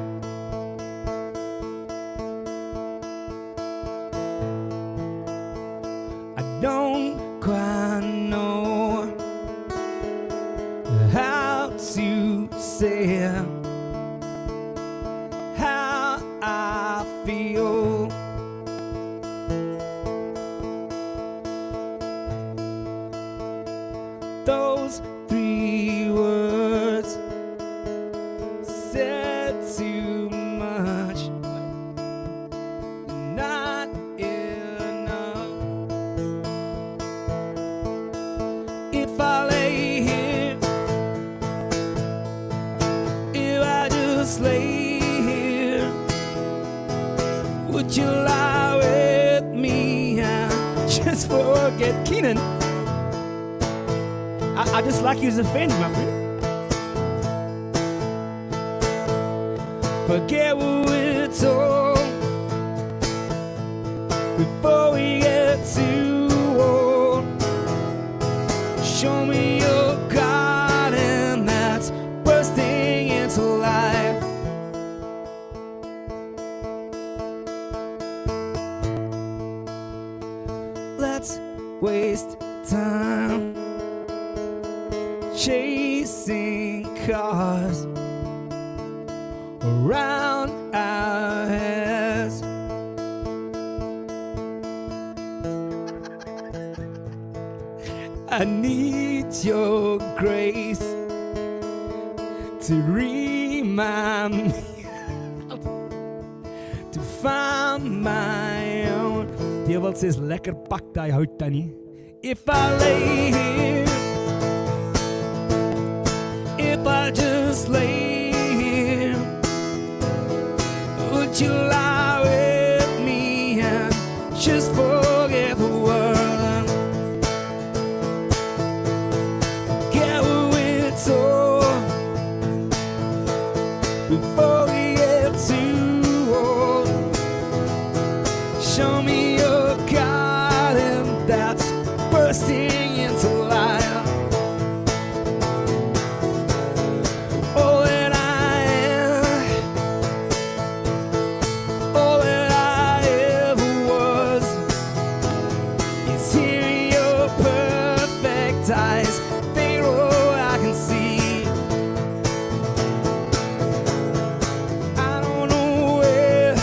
Don't quite know how to say how I feel. Those 3 words said too much, not enough. If I lay here, if just lay here? Would you lie with me and just forget Keenan? I just like you as a friend, my friend. Forget what we're told before we get too old. Show me your garden that's bursting into life. Let's waste time chasing cars around our heads. I need your grace to remind me to find my own. Die wat says lekker pak daai hout tannie. If I lay here, if I just lay here, would you lie with me and just forget the world? Get what we're told before we get too old. Show me your garden that's bursting into life. Eyes, Pharaoh, I can see. I don't know where,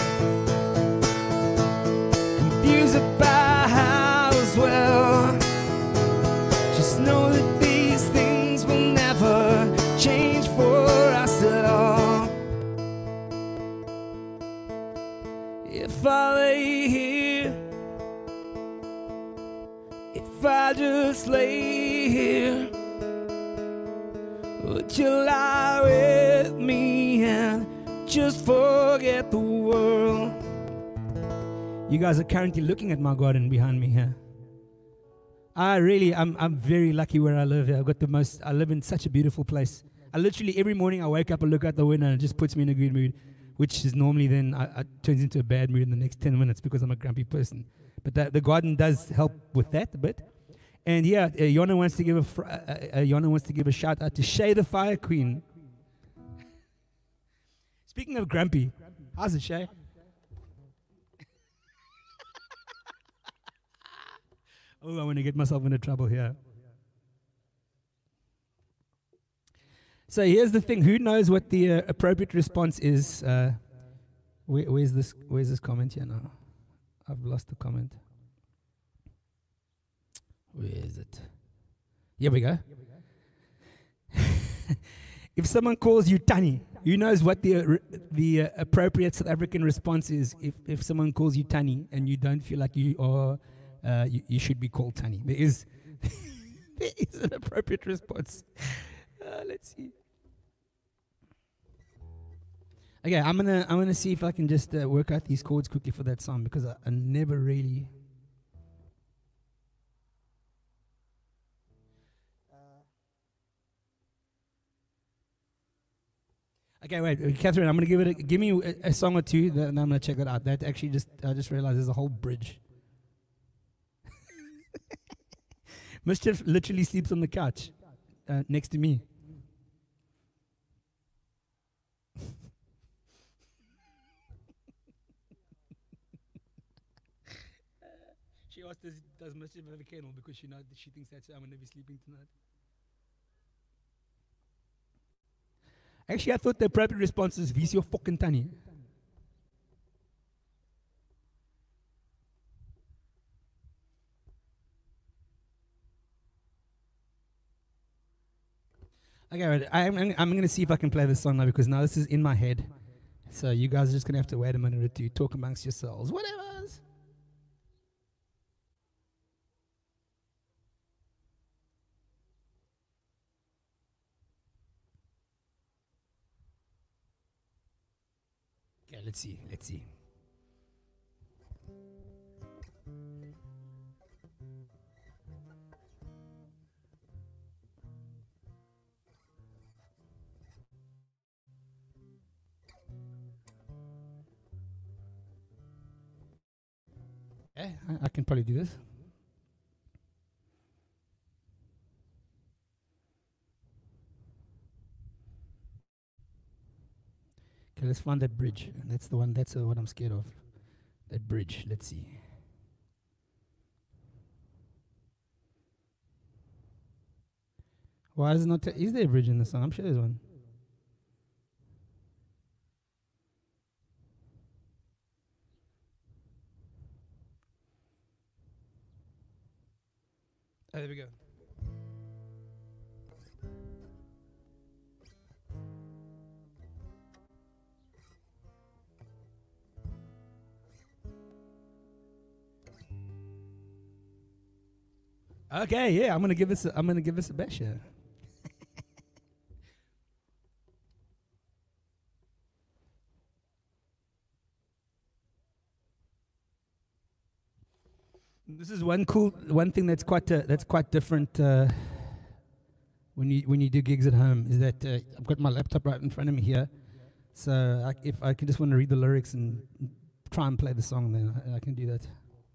confused about how as well. Just know that these things will never change for us at all. If I lay here, if I just lay here, would you lie with me and just forget the world? You guys are currently looking at my garden behind me here. I'm very lucky where I live here. I live in such a beautiful place. I literally, every morning I wake up and look out the window and it just puts me in a good mood, which is normally then I turns into a bad mood in the next 10 minutes because I'm a grumpy person. But the garden does help with that a bit. And yeah, Yona wants to give a shout out to Shay the Fire Queen. Speaking of grumpy, how's it, Shay? Oh, I want to get myself into trouble here. So here's the thing: who knows what the appropriate response is? Where's this comment here now? I've lost the comment. Where is it? Here we go. If someone calls you Tani, who knows what the appropriate South African response is if someone calls you Tani and you don't feel like you are you should be called Tani? There is an appropriate response. Let's see. Okay, I'm gonna see if I can just work out these chords quickly for that song because I never really. Okay, wait, Catherine, I'm gonna give me a song or two, and I'm gonna check that out. That actually I just realized there's a whole bridge. Mischief literally sleeps on the couch next to me. She asked, does Mischief have a kennel? Because she thinks that's I'm gonna be sleeping tonight. Actually, I thought the appropriate response is "Wie is your fucking tannie?" Okay, right. I'm going to see if I can play this song now because now this is in my head. So you guys are just going to have to wait a minute or two, talk amongst yourselves. Whatever. Okay, let's see. Let's see. Okay, I can probably do this. Okay, let's find that bridge. That's the one. That's what I'm scared of. That bridge. Let's see. Why is it not? Is there a bridge in the song? I'm sure there's one. Oh, there we go. Okay, yeah, I'm gonna give this. I'm gonna give this a best shot. This is one thing that's quite different when you do gigs at home is that I've got my laptop right in front of me here, so if I can just want to read the lyrics and try and play the song, then I can do that.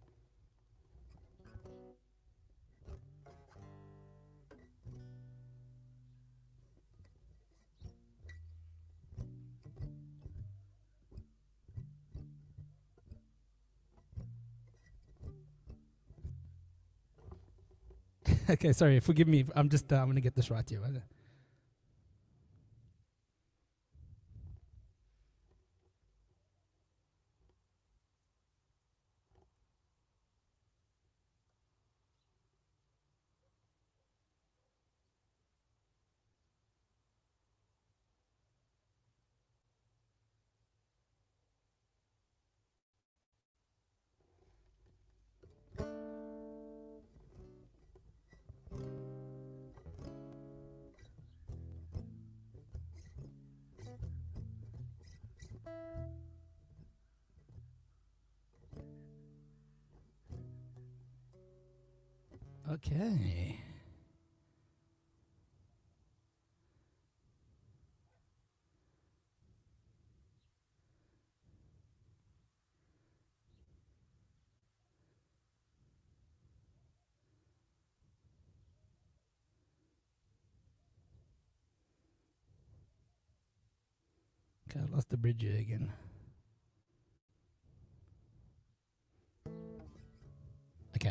Okay, sorry, forgive me. I'm gonna get this right here. Right? Okay. Okay, I lost the bridge here again. Okay.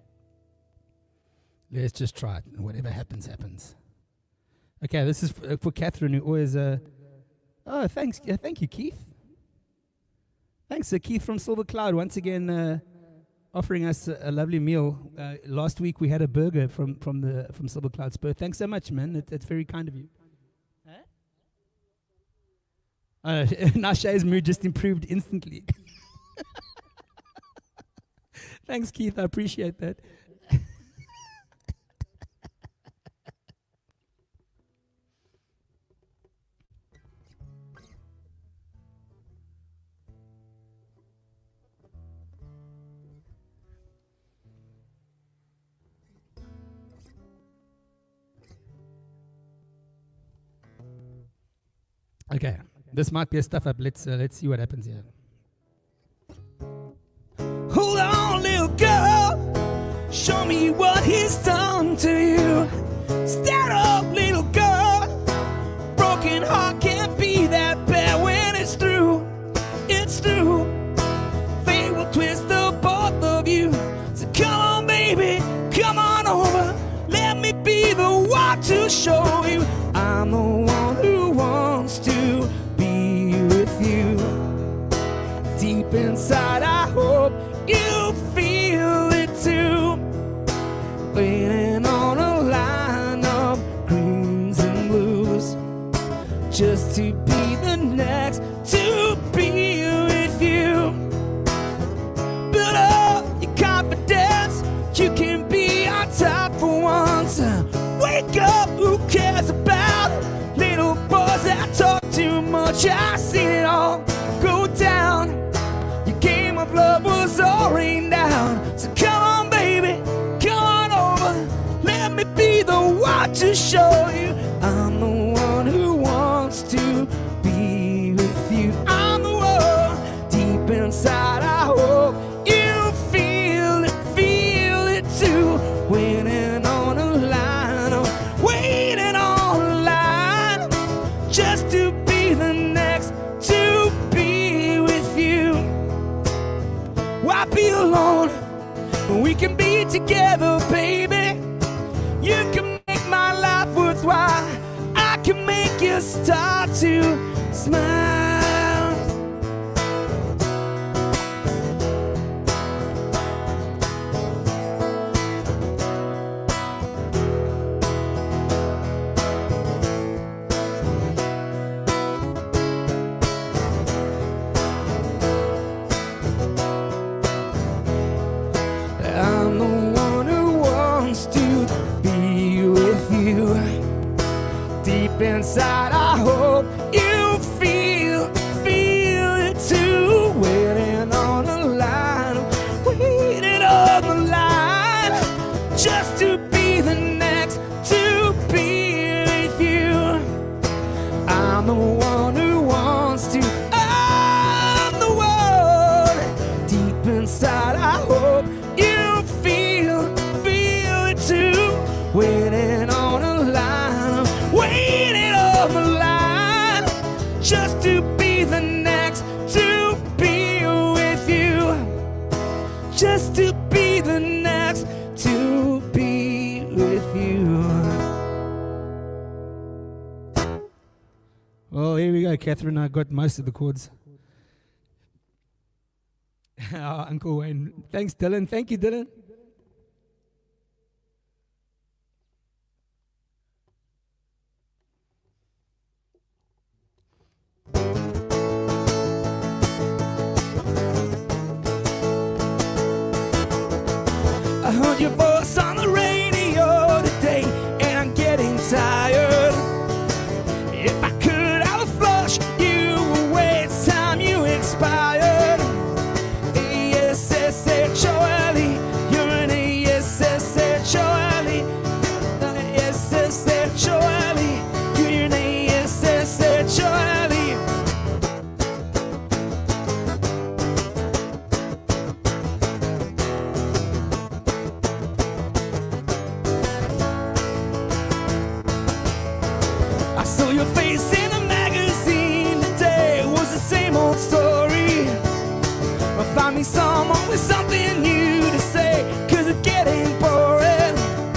Let's just try it. Whatever happens, happens. Okay, this is for Catherine, who always... oh, thanks. Thank you, Keith. Thanks, Keith from Silver Cloud, once again offering us a lovely meal. Last week we had a burger from Silver Cloud Spur. Thanks so much, man. It's very kind of you. Nashay's mood just improved instantly. Thanks, Keith. I appreciate that. Okay, this might be a stuff up. Let's see what happens here. Hold on, little girl, show me what he's done to you. Stand up, little girl, broken heart can't be that bad when it's through. It's through. Fate will twist the both of you. So come on, baby, come on over. Let me be the one to show you I'm the one who wants to be with you. Deep inside, I hope you feel it too. Waiting on a line of greens and blues, just to be the next to be with you. Build up your confidence, you can be on top for once. Wake up, who cares about little boys that talk too much? I see it all go down. wants to be with you. On the wall, deep inside, I hope you feel it too. Waiting on a line, waiting on a line, just to be the next to be with you. Why be alone? We can be together, baby. You can make my life worthwhile. I can make you start to smile. I'm the one who wants to be with you. Deep inside, I hope you feel it too. Waiting on the line, waiting on the line, just to be the next to be with you. I'm the one who wants to. I'm the one. Deep inside, I hope you feel it too. Waiting on a line, waiting on the line, just to be the next to be with you. Just to be the next to be with you. Well, here we go, Catherine. I got most of the chords. Uncle Wayne. Thanks, Dylan. Thank you, Dylan. I heard your voice on the radio today, and I'm getting tired. If I could, I would flush you away. It's time you expired. A-S-S-H-O-L-E, you're an A-S-S-H-O-L-E. A-S-S-H-O-L-E, you're an A-S-S-H-O-L-E. I saw your face in a magazine today. It was the same old story. Find me someone with something new to say, 'cause it's getting boring.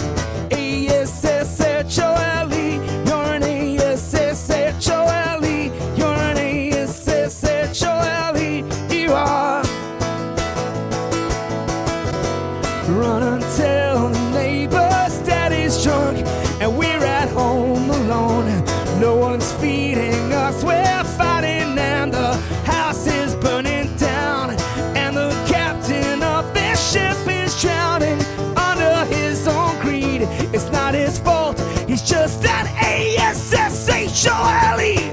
A-S-S-H-O-L-E, you're an A-S-S-H-O-L-E, you're an A-S-S-H-O-L-E, you are. Run and tell the neighbors daddy's drunk and we're at home alone. No one's feeding us, we're fighting and the house is burning down. And the captain of this ship is drowning under his own greed. It's not his fault, he's just an A-S-S-H-O-L-E.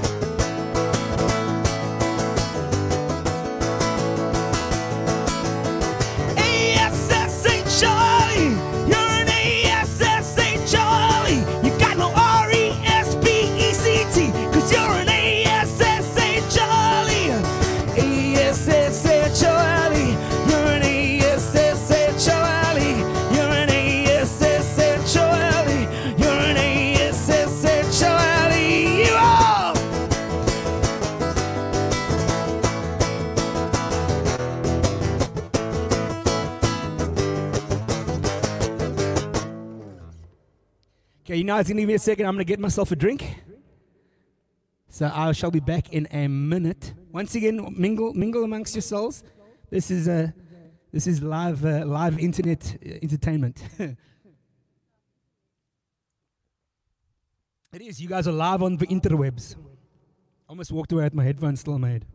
A-S-S-H-O-L-E, you're an A-S-S-H-O-L-E. You got no R-E-S-P-E-C-T, 'cause you're an A-S-S-H-O-L-E. A-S-S-H-O-L-E, you're an A-S-S-H-O-L-E, you're an A-S-S-H-O-L-E, you're an A-S-S-H-O-L-E, you are. Okay, you know it's gonna give me a second. I'm gonna get myself a drink. So I shall be back in a minute. Once again, mingle amongst yourselves. This is live internet entertainment. It is. You guys are live on the interwebs. Almost walked away with my headphones still made.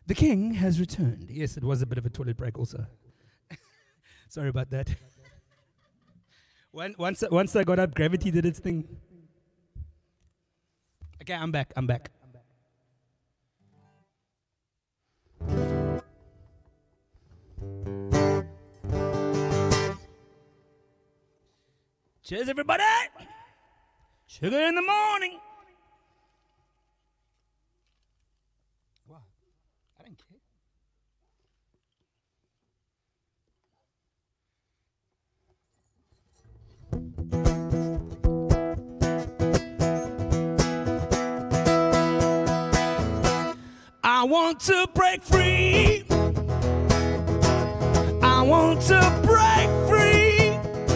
The king has returned. Yes, it was a bit of a toilet break also. Sorry about that. Once I got up, gravity did its thing. Okay, I'm back. Cheers, everybody! Sugar in the morning. Wow, I don't care. I want to break free. I want to break free.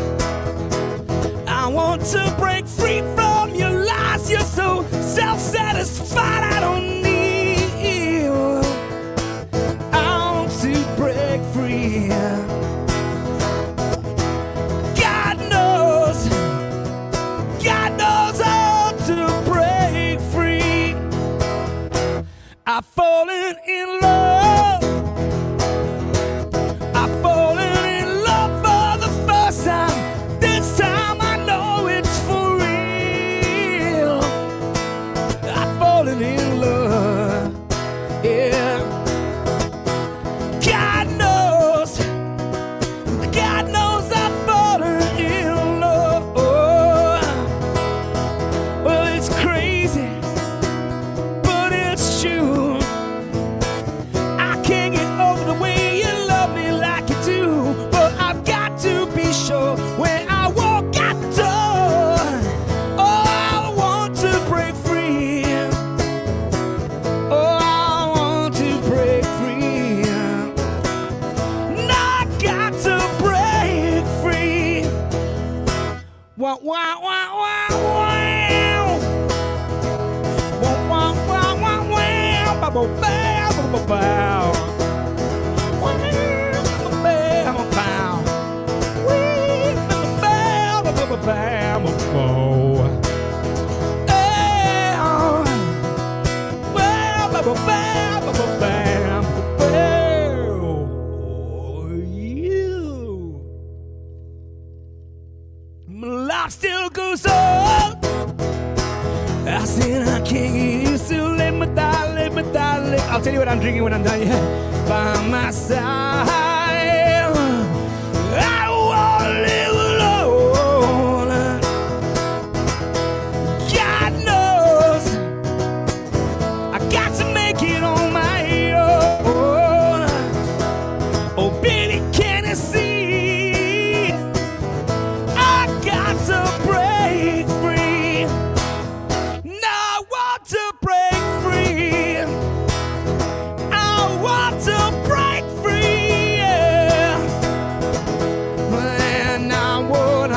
I want to break free from your lies. You're so self-satisfied. I don't need you. I want to break free. God knows how to break free. I've fallen in love. I've fallen in love for the first time. This time I know it's for real. I've fallen in love. Yeah. God knows I've fallen in love. Well, it's crazy, but it's true. I can't get over the way you love me like you do, but I've got to be sure when I walk out the door. Oh, I want to break free. Oh, I want to break free. Now I got to break free. Wow, wow, wow, wow, wow. Wow, wow, wow, wow, wow. Bow, bow, bow, bow, bow, bow. Wow, bow, bow, bow. Wee, bow, bow, bow, bow, bow, bow, bow. Eh, oh. Bow, bow, bow, bow, bow, bow, bow, bow. You. My life still goes on. I said I can't get used to live my darling. I'll tell you what I'm drinking when I'm done. Yeah. By my side, I wanna live alone. God knows I got to make it on my own. Oh, baby, can you see? I got to break free. Now I want to break free. I want to break free, yeah. And I want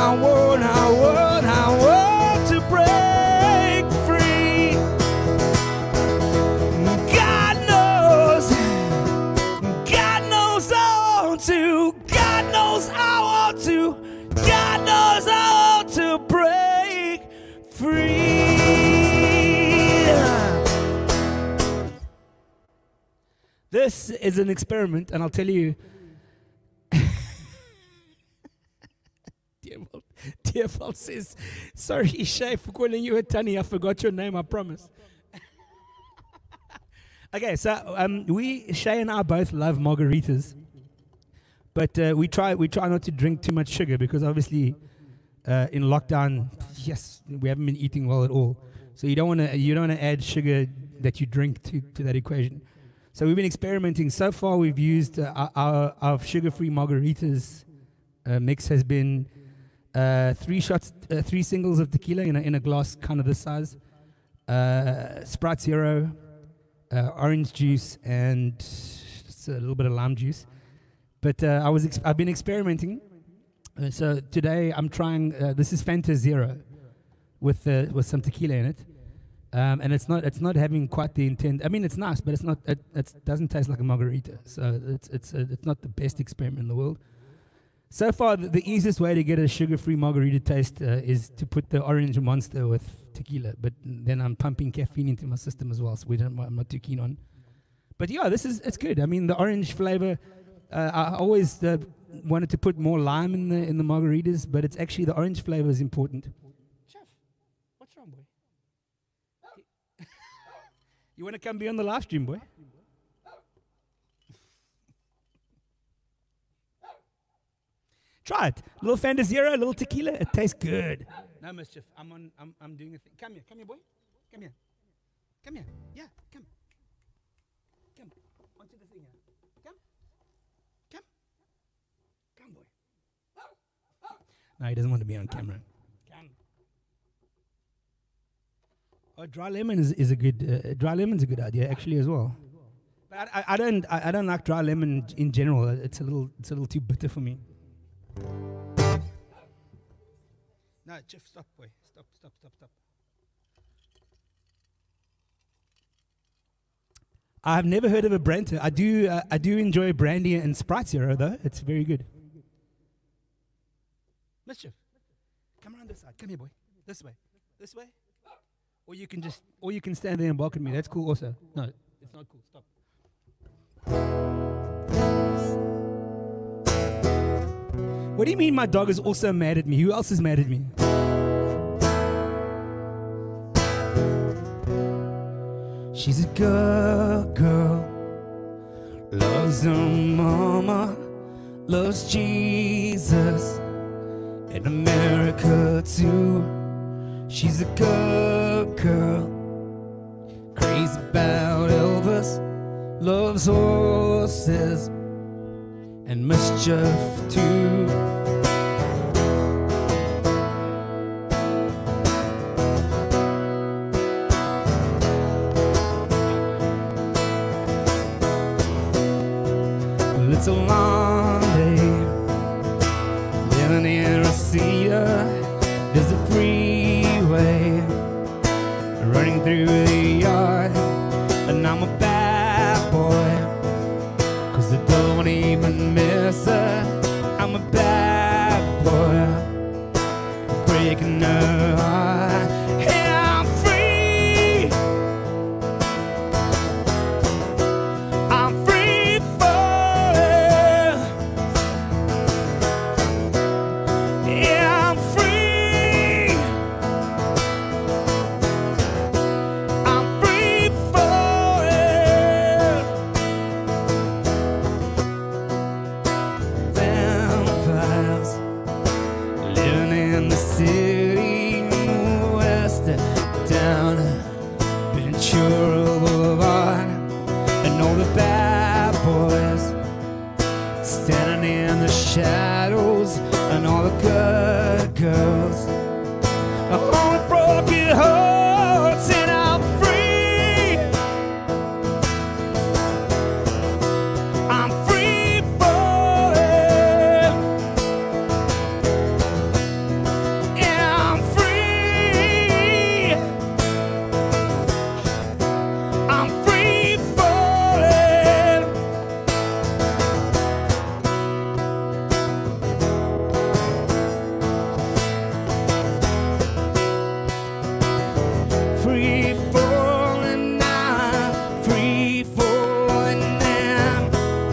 to break free. God knows I want to. God knows I want to. God knows I want to break free. This is an experiment, and I'll tell you. Dearfald says, sorry, Shay, for calling you a tunny. I forgot your name, I promise. Okay, so Shay and I both love margaritas, but we try not to drink too much sugar because obviously in lockdown, yes, we haven't been eating well at all. So you don't want to add sugar that you drink to that equation. So we've been experimenting. So far, we've used our sugar-free margaritas mix has been 3 singles of tequila in a glass kind of this size, Sprite Zero, orange juice, and just a little bit of lime juice. But I've been experimenting. So today I'm trying. This is Fanta Zero with some tequila in it. And it's not having quite the intent. I mean, it's nice, but it doesn't taste like a margarita. So it's not the best experiment in the world. So far, the easiest way to get a sugar-free margarita taste is to put the orange Monster with tequila. But then I'm pumping caffeine into my system as well, so I'm not too keen on. But yeah, it's good. I mean, the orange flavor. I always wanted to put more lime in the margaritas, but it's actually the orange flavor is important. Chef, what's wrong, boy? You want to come be on the live stream, boy? Try it. Little Fanta Zero, little tequila. It tastes good. No mischief. I'm doing a thing. Come here, boy. Come here. Yeah, come. Onto the thing here. Come, boy. No, he doesn't want to be on camera. Come. Oh, dry lemon is a good. Dry lemon's a good idea actually as well. But I don't like dry lemon in general. It's a little too bitter for me. No, Jeff, stop, boy. Stop. I've never heard of a Branter. I do enjoy brandy and Sprite Zero though. It's very good. Mischief, come around this side. Come here, boy. This way. Or you can stand there and bark at me. That's cool also. No, it's not cool. Stop. What do you mean my dog is also mad at me? Who else is mad at me? She's a good girl, loves her mama, loves Jesus, and America too. She's a good girl, crazy about Elvis, loves horses, and mischief too. It's a long day, living in Reseda. There's a freeway running through the yard, and I'm a bad boy, 'cause I don't even miss her. I'm a bad boy, breaking her heart. Hey, I'm free. I'm free falling. Yeah, I'm free. I'm free falling. Vampires living in the city, west down Ventura Boulevard, and all the bad boys standing in the shadows, and all the good girls all with broken hearts, and I'm free. I'm free falling. Yeah, I'm free. I'm free falling. Free falling now, free falling now.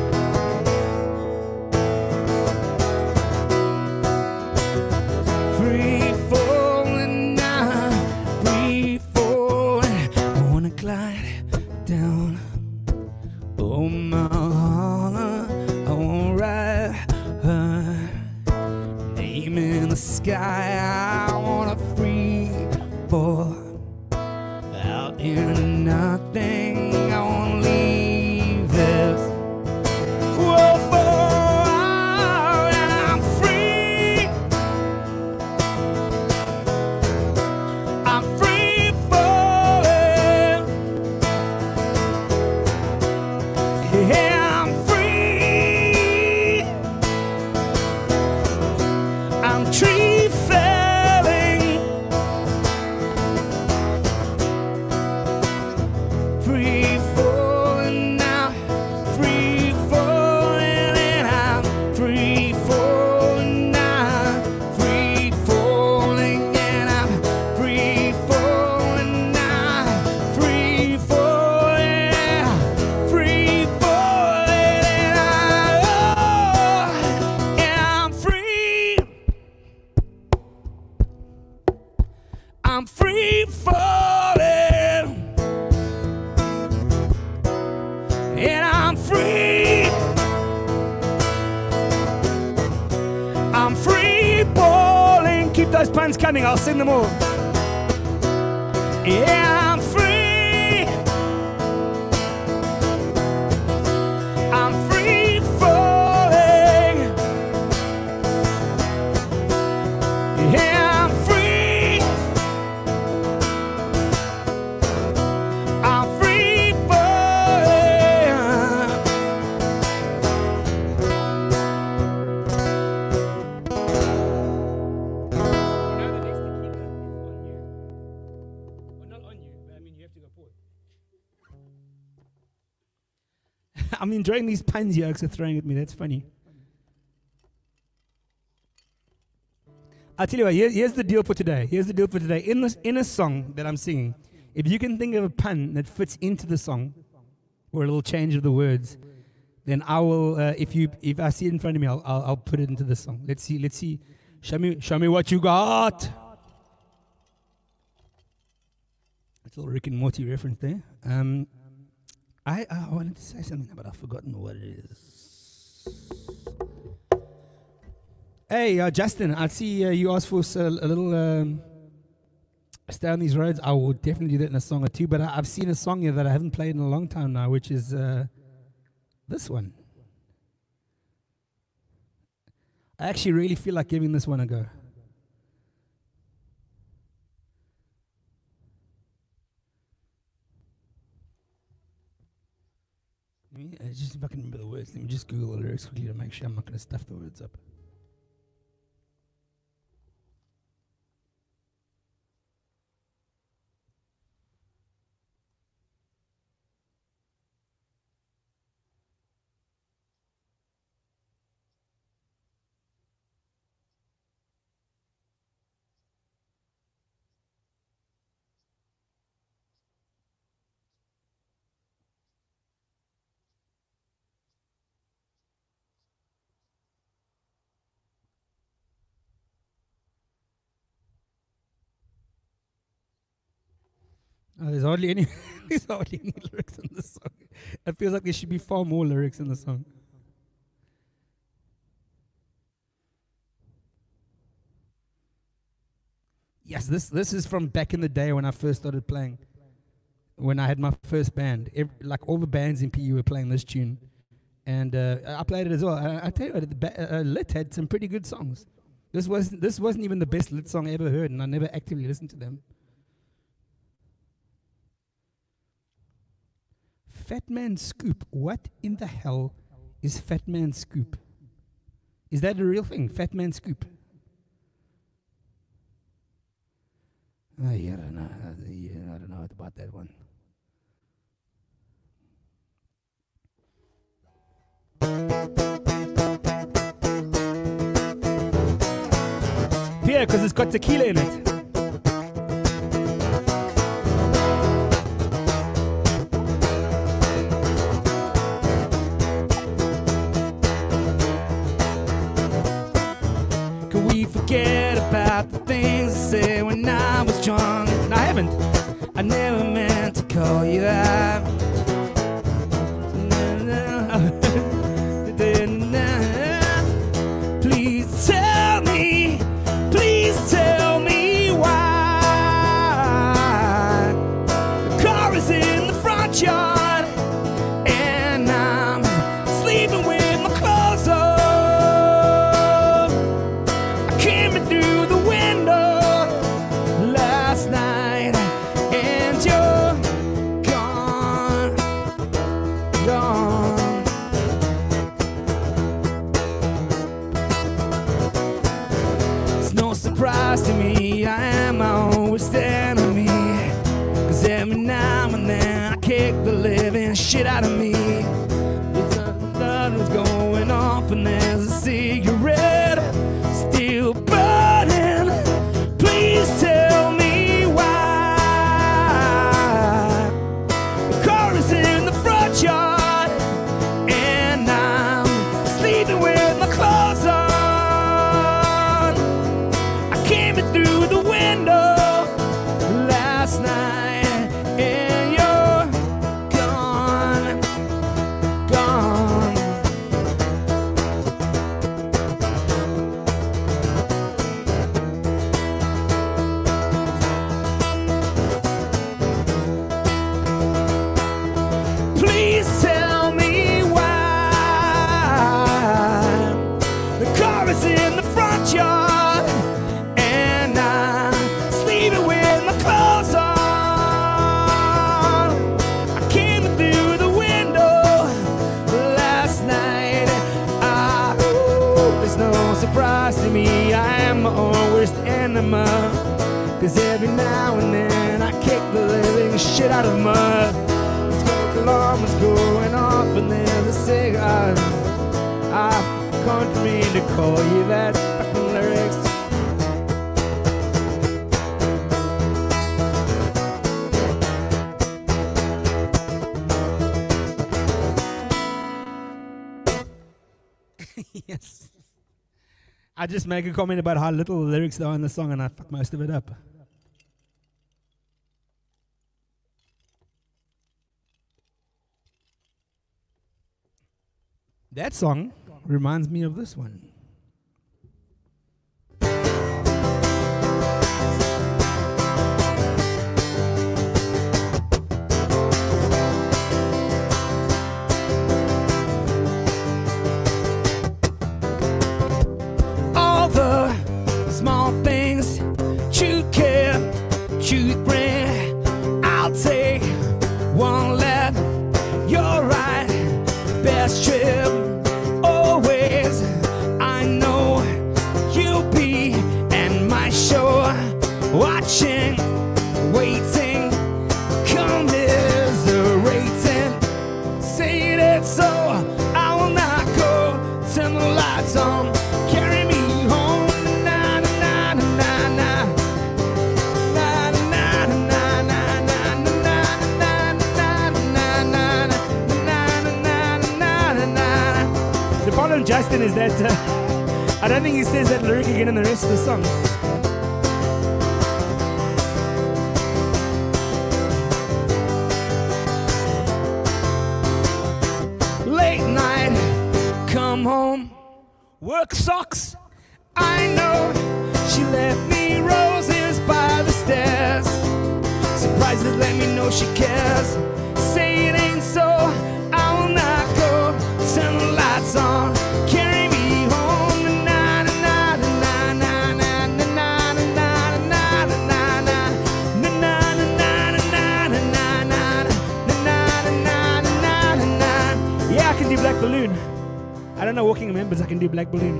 Free falling now, free falling. I wanna glide down, oh my Harlem. I wanna write her name in the sky. I wanna free fall out in nothing. I wanna leave this world for out, and I'm free. I'm free falling. Yeah, I'm free. I'm tree felling. Free falling now, free falling, and I'm free falling now, free falling, and I'm free falling now, free falling, free I'm free falling, and I'm free. I'm free falling. Keep those puns coming, I'll sing them all. Yeah, I'm free. I'm free falling. Yeah, I'm free. I'm free falling. You know the next tequila is on you. Well, not on you, but I mean you have to go pour it. I'm enjoying these puns you are throwing at me. That's funny. I'll tell you what, here's the deal for today. Here's the deal for today. In a song that I'm singing, if you can think of a pun that fits into the song, or a little change of the words, then I will. If I see it in front of me, I'll put it into the song. Let's see. Show me what you got. That's a little Rick and Morty reference there. I wanted to say something, but I've forgotten what it is. Hey, Justin, I see you asked for a little Stay on These Roads. I will definitely do that in a song or two, but I've seen a song here that I haven't played in a long time now, which is this one. I actually really feel like giving this one a go. Just if I can remember the words, let me just Google the lyrics quickly to make sure I'm not going to stuff the words up. There's hardly any lyrics in this song. It feels like there should be far more lyrics in the song. Yes, this is from back in the day when I first started playing. When I had my first band. Like all the bands in PU were playing this tune. And I played it as well. I tell you what, Lit had some pretty good songs. This wasn't even the best Lit song I ever heard, and I never actively listened to them. Fat Man Scoop. What in the hell is Fat Man Scoop? Is that a real thing? Fat Man Scoop? Yeah, I don't know. I don't know about that one. Yeah, because it's got tequila in it. Forget about the things I said when I was drunk. I haven't. I never meant to call you that. Please tell me why. The car is in the front yard, and I'm sleeping with my clothes on. Through the window last night, and you're gone. It's no surprise to me, I am my own worst enemy. 'Cause every now and then I kick the living shit out of me. Nothing's going off, and there's a cigarette still burning. Please tell me why. The car is in the front yard, and I'm sleeping with my clothes on. I came in through the window is in the front yard, and I'm sleeping with my clothes on. I came through the window last night. I hope it's no surprise to me, I am my own worst enemy. 'Cause every now and then I kick the living shit out of mud. The smoke alarm was going off and there's a cigarette. I can't mean to call you that fucking lyrics. Yes. I just make a comment about how little lyrics there are in the song and I fuck most of it up. That song reminds me of this one. All the small things you care, you bring, I'll take one left. You're right, best trip. Always, I know you'll be in my show, watching, waiting, commiserating, saying it so I will not go. Turn the lights on, carry me home. Na na na na na na na na na na na na na. The problem, Justin, is that I don't think he says that lyric again in the rest of the song. Late night, come home, work socks. I know she left me roses by the stairs. Surprises let me know she cares. Say it ain't so, I will not go. Turn the lights on, carry me home. Na na na na na na na na na na na na na na na. Yeah, I can do Black Balloon. I don't know walking members, I can do Black Balloon.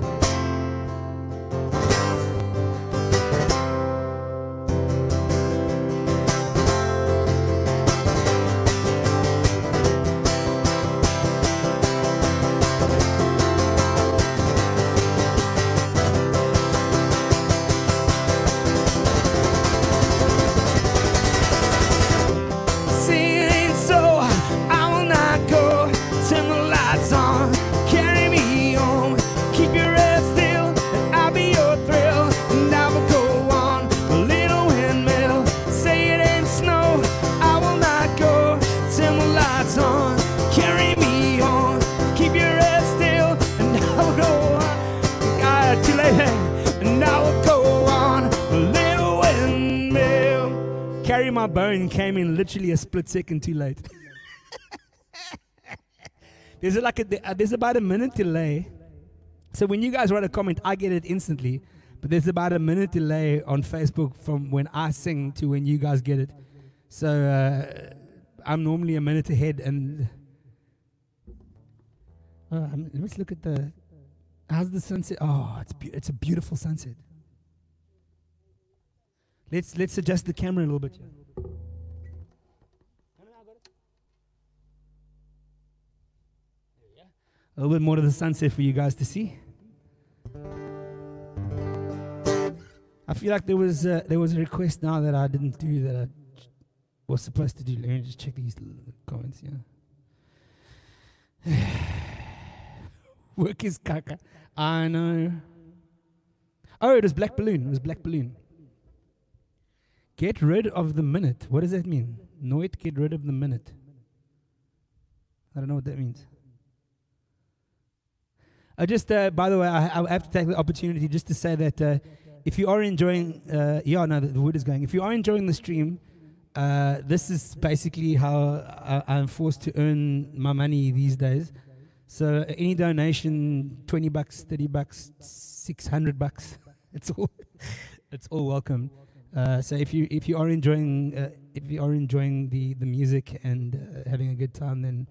Carry My Bone came in literally a split second too late. There's about a minute delay. So when you guys write a comment, I get it instantly. But there's about a minute delay on Facebook from when I sing to when you guys get it. So I'm normally a minute ahead. And let's look at how's the sunset? Oh, it's a beautiful sunset. Let's adjust the camera a little bit here. A little bit more of the sunset for you guys to see. I feel like there was a request now that I didn't do that I was supposed to do. Let me just check these comments here. Work is caca. I know. Oh, it was Black Balloon. It was Black Balloon. Get rid of the minute. What does that mean? Nooit get rid of the minute. I don't know what that means. I just, by the way, I have to take the opportunity just to say that if you are enjoying, the wood is going. If you are enjoying the stream, this is basically how I'm forced to earn my money these days. So any donation, $20, $30, $600, it's all welcome. So if you are enjoying the music and having a good time, then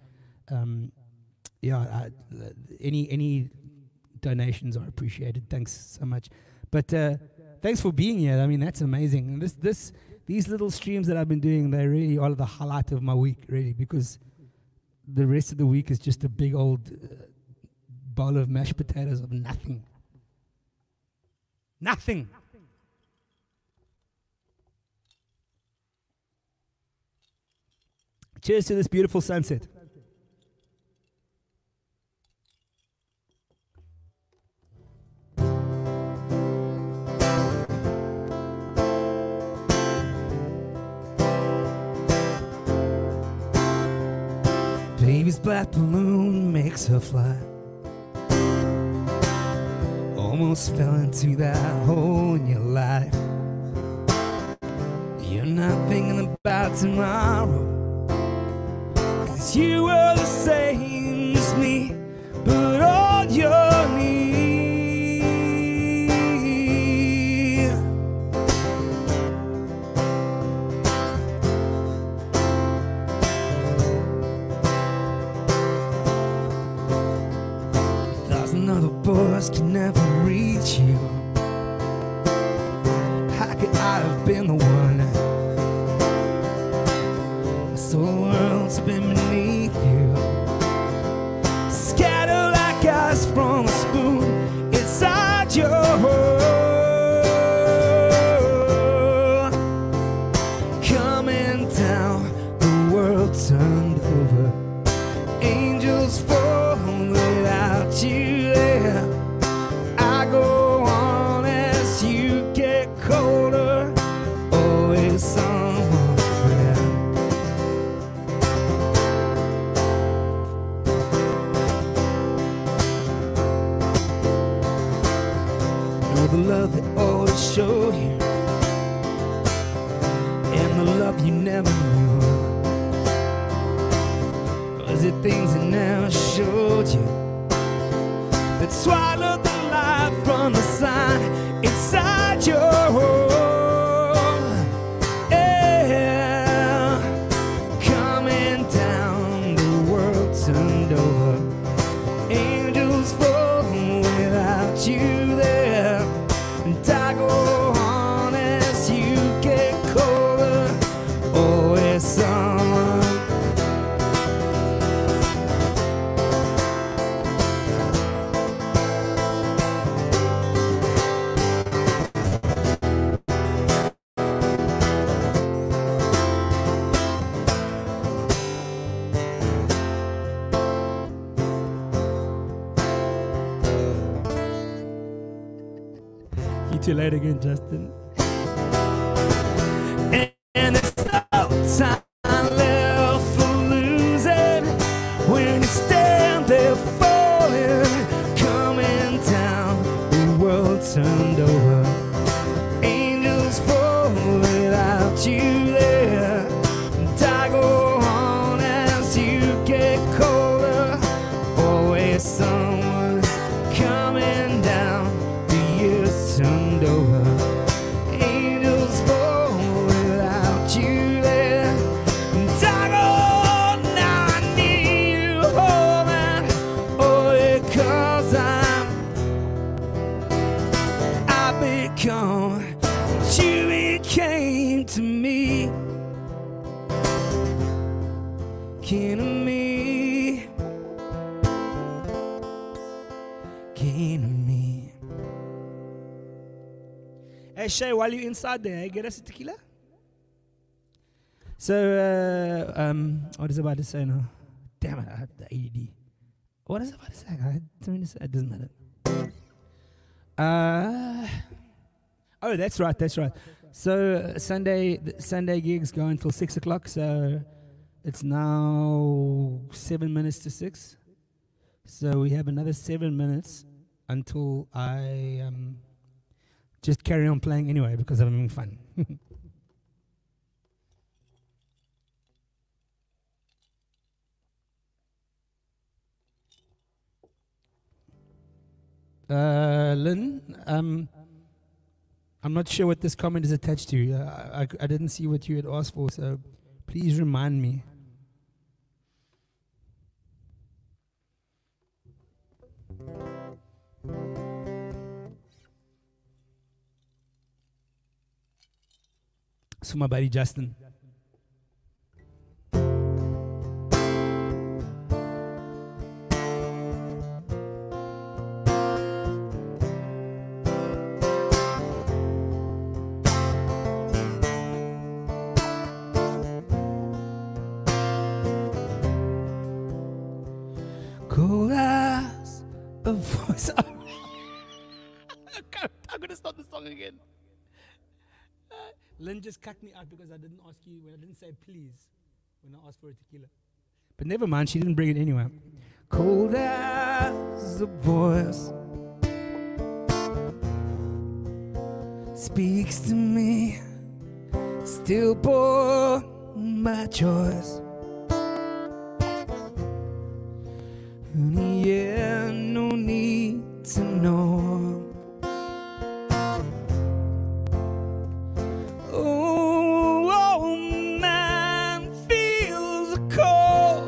any donations are appreciated. Thanks so much. But thanks for being here. I mean, that's amazing. And these little streams that I've been doing, they really are the highlight of my week, really, because the rest of the week is just a big old bowl of mashed potatoes of nothing. Nothing. Cheers to this beautiful sunset. Baby's black balloon makes her fly. Almost fell into that hole in your life. You're not thinking about tomorrow, 'cause you were the same as me, but all you need. Thousand other boys can never reach you. How could I have been the one? So the world spin beneath you, scattered like ice from a spoon inside your heart. Coming down, the world turned over. Angels fall without you there. I go on as you get colder, always someone's prayer. The love they always show you, and the love you never knew. Was it things that never showed you, that swallowed the light from the sun inside your home? Yeah, coming down, the world turned over. Angels fall without you there. And I go on as you get colder, always someone. Too late again, Justin. And there's no time left for losing when you stand there falling, coming down, the world turned over. Angels fall without you there. And I go on as you get colder, always someone coming down. The years turned over. Angels fall without you there. And I go, now I need you home, and only 'cause I become what you became to me. Kin of me, kin of me. Hey Shay, while you're inside there, get us a tequila. So, what is I about to say now? Damn it, I had the ADD. What is I about to say? I had something to say. It doesn't matter. Oh, that's right. So Sunday gigs go until 6 o'clock. So it's now 7 minutes to 6. So we have another 7 minutes until I just carry on playing anyway because I'm having fun. Lynn, I'm not sure what this comment is attached to. I didn't see what you had asked for, so please remind me. It's for my buddy Justin. Cold as a voice. I'm gonna start the song again. Lynn just cut me out because I didn't ask you when I didn't say please when I asked for a tequila. But never mind, she didn't bring it anyway. Cold as a voice speaks to me, stillborn by choice. Yeah, no need to know. Oh, man feels cold.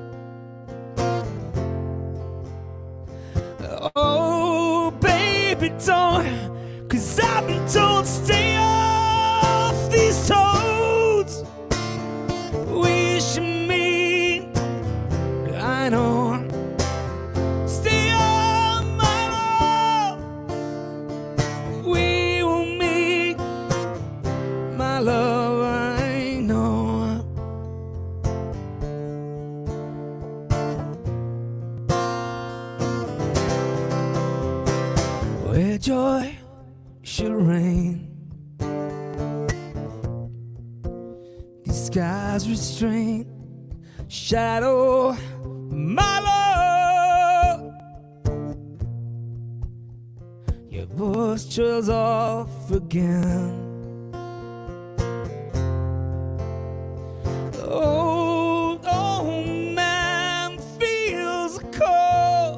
Oh, baby, don't, 'cause I've been told stay off these toads. We should meet, I know. Where joy should reign, the skies restrain, shadow my love. Your voice trails off again. Oh, man feels cold.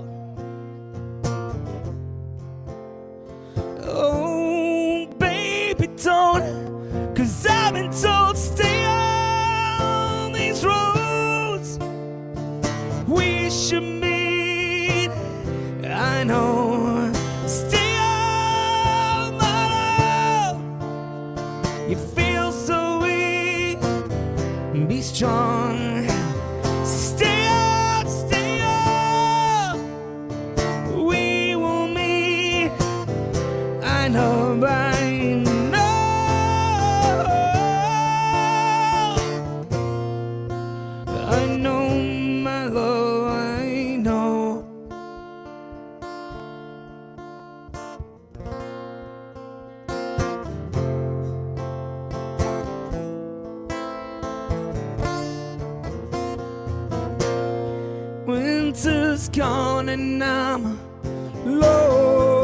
Oh, baby, don't, 'cause I've been told stay on these roads. We should meet, I know. Stay on, my love. You feel so weak, be strong. Stay out, stay out. We will meet, I know, I know. I know, my love, I know. Winter's gone and I'm low.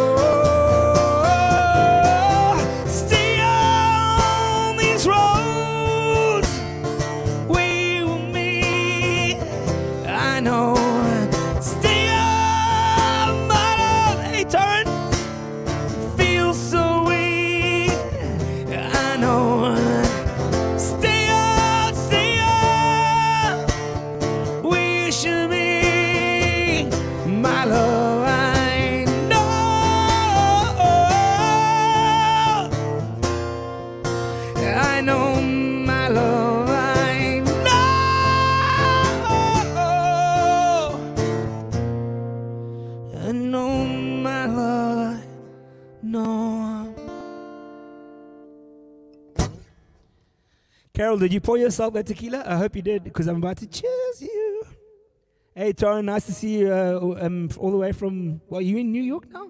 Stay on these roads. We will meet, I know. Stay on, my love. Hey, turn. Feel so weak, I know. Stay on, stay on. We should be, my love, I know. I know, my love, I know. I know, my love, I know. Carol, did you pour yourself that tequila? I hope you did, because I'm about to cheers you. Hey, Tara, nice to see you all the way from, well, you in New York now?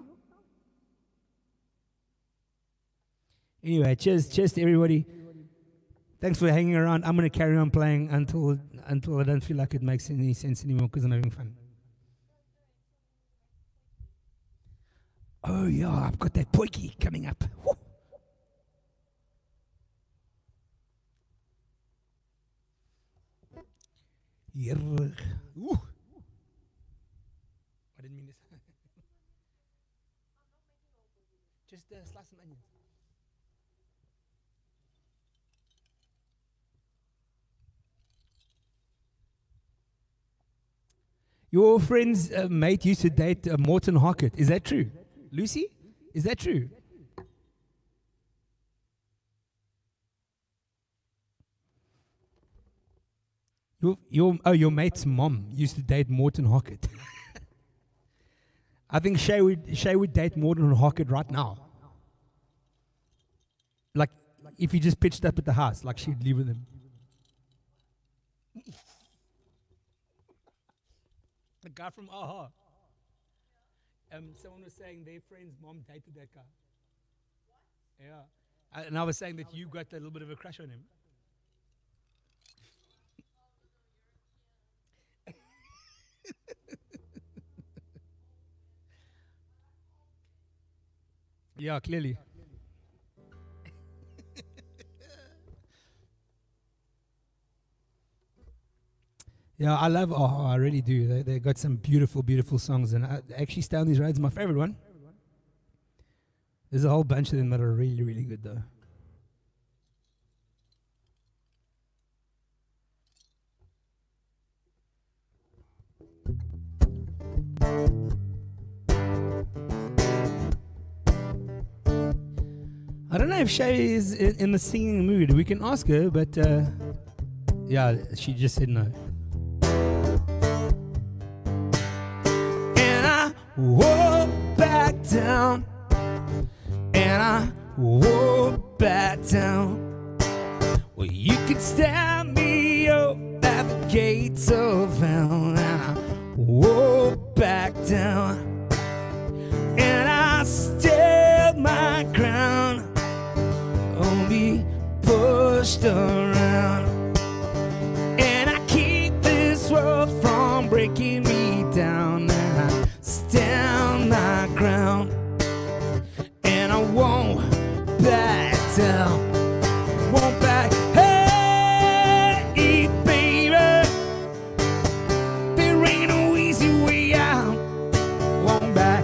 Anyway, cheers to everybody. Thanks for hanging around. I'm going to carry on playing until I don't feel like it makes any sense anymore because I'm having fun. Oh, yeah, I've got that poikie coming up. Woo. Ooh. I didn't mean this. Just slice some onions. Your friend's mate used to date Morton Hockett. Is that true? Lucy? Is that true? Your mate's mom used to date Morton Hockett. I think Shay would date Morton Hockett right now. Like, if he just pitched up at the house, like she'd live with him. The guy from AHA. Someone was saying their friend's mom dated that guy. What? Yeah. And I was saying that you got a little bit of a crush on him. Yeah, clearly. Yeah, I love AHA, I really do. They got some beautiful, beautiful songs, and actually Stay on These Roads is my favorite one. There's a whole bunch of them that are really, really good though. I don't know if Shay is in the singing mood. We can ask her, but yeah, she just said no. And I walk back down, and I walk back down. Well, you could stand me up at the gates of hell, and I walk back down, and I stand my ground. Won't be pushed around, and I keep this world from breaking me down, and I stand my ground, and I won't back down, won't back. Hey, baby, there ain't no easy way out, won't back.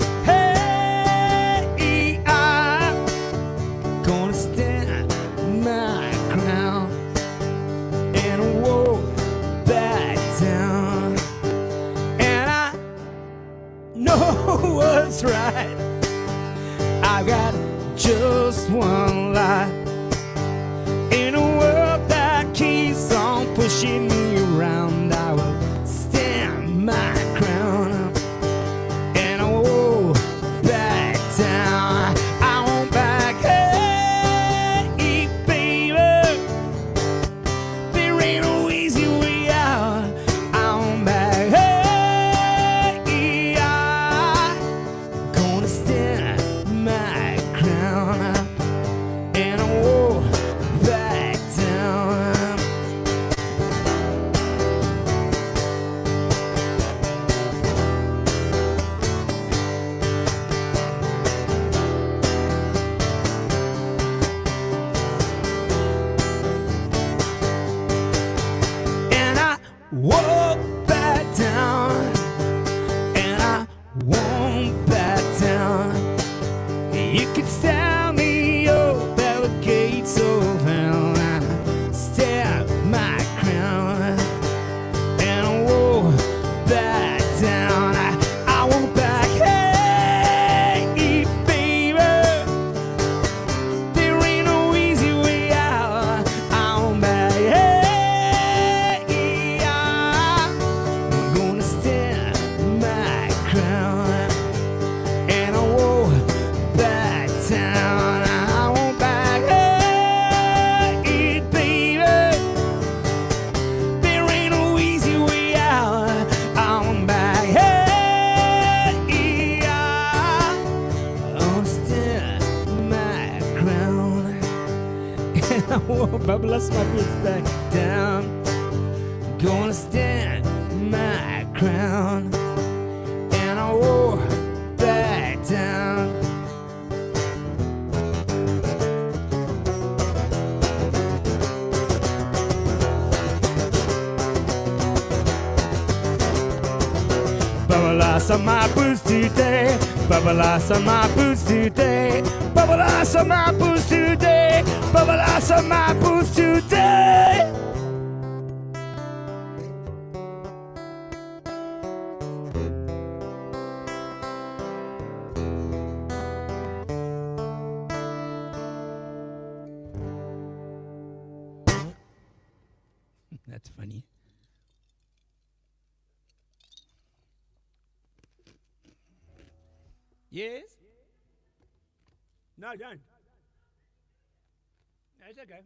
Hey, I'm gonna stand my ground and walk back down, and I know what's right. I got just one life in a world that keeps on pushing me around. I will stand my ground and I won't back down. I won't back. Hey, baby, there ain't no easy way out. I won't back. Hey, I'm gonna stand my ground and I won't back down. And I walk back down, and I won't back down. You can stand me up at the gates of hell, and I stand my ground, and I won't back down. I won't back. Hey, baby, there ain't no easy way out. I won't back. Hey, I'm gonna stand my ground, and I won't back down. I won't back. Hey, baby, there ain't no easy way out. I won't back. Hey, I'll stand my ground, and I won't bubble us my boots back down. Gonna stand my ground, and I won't back down. Bubble us on my boots today, bubble us on my boots today, lost some apples today, but I lost some apples today. That's funny. Yes? No, don't. No, it's okay.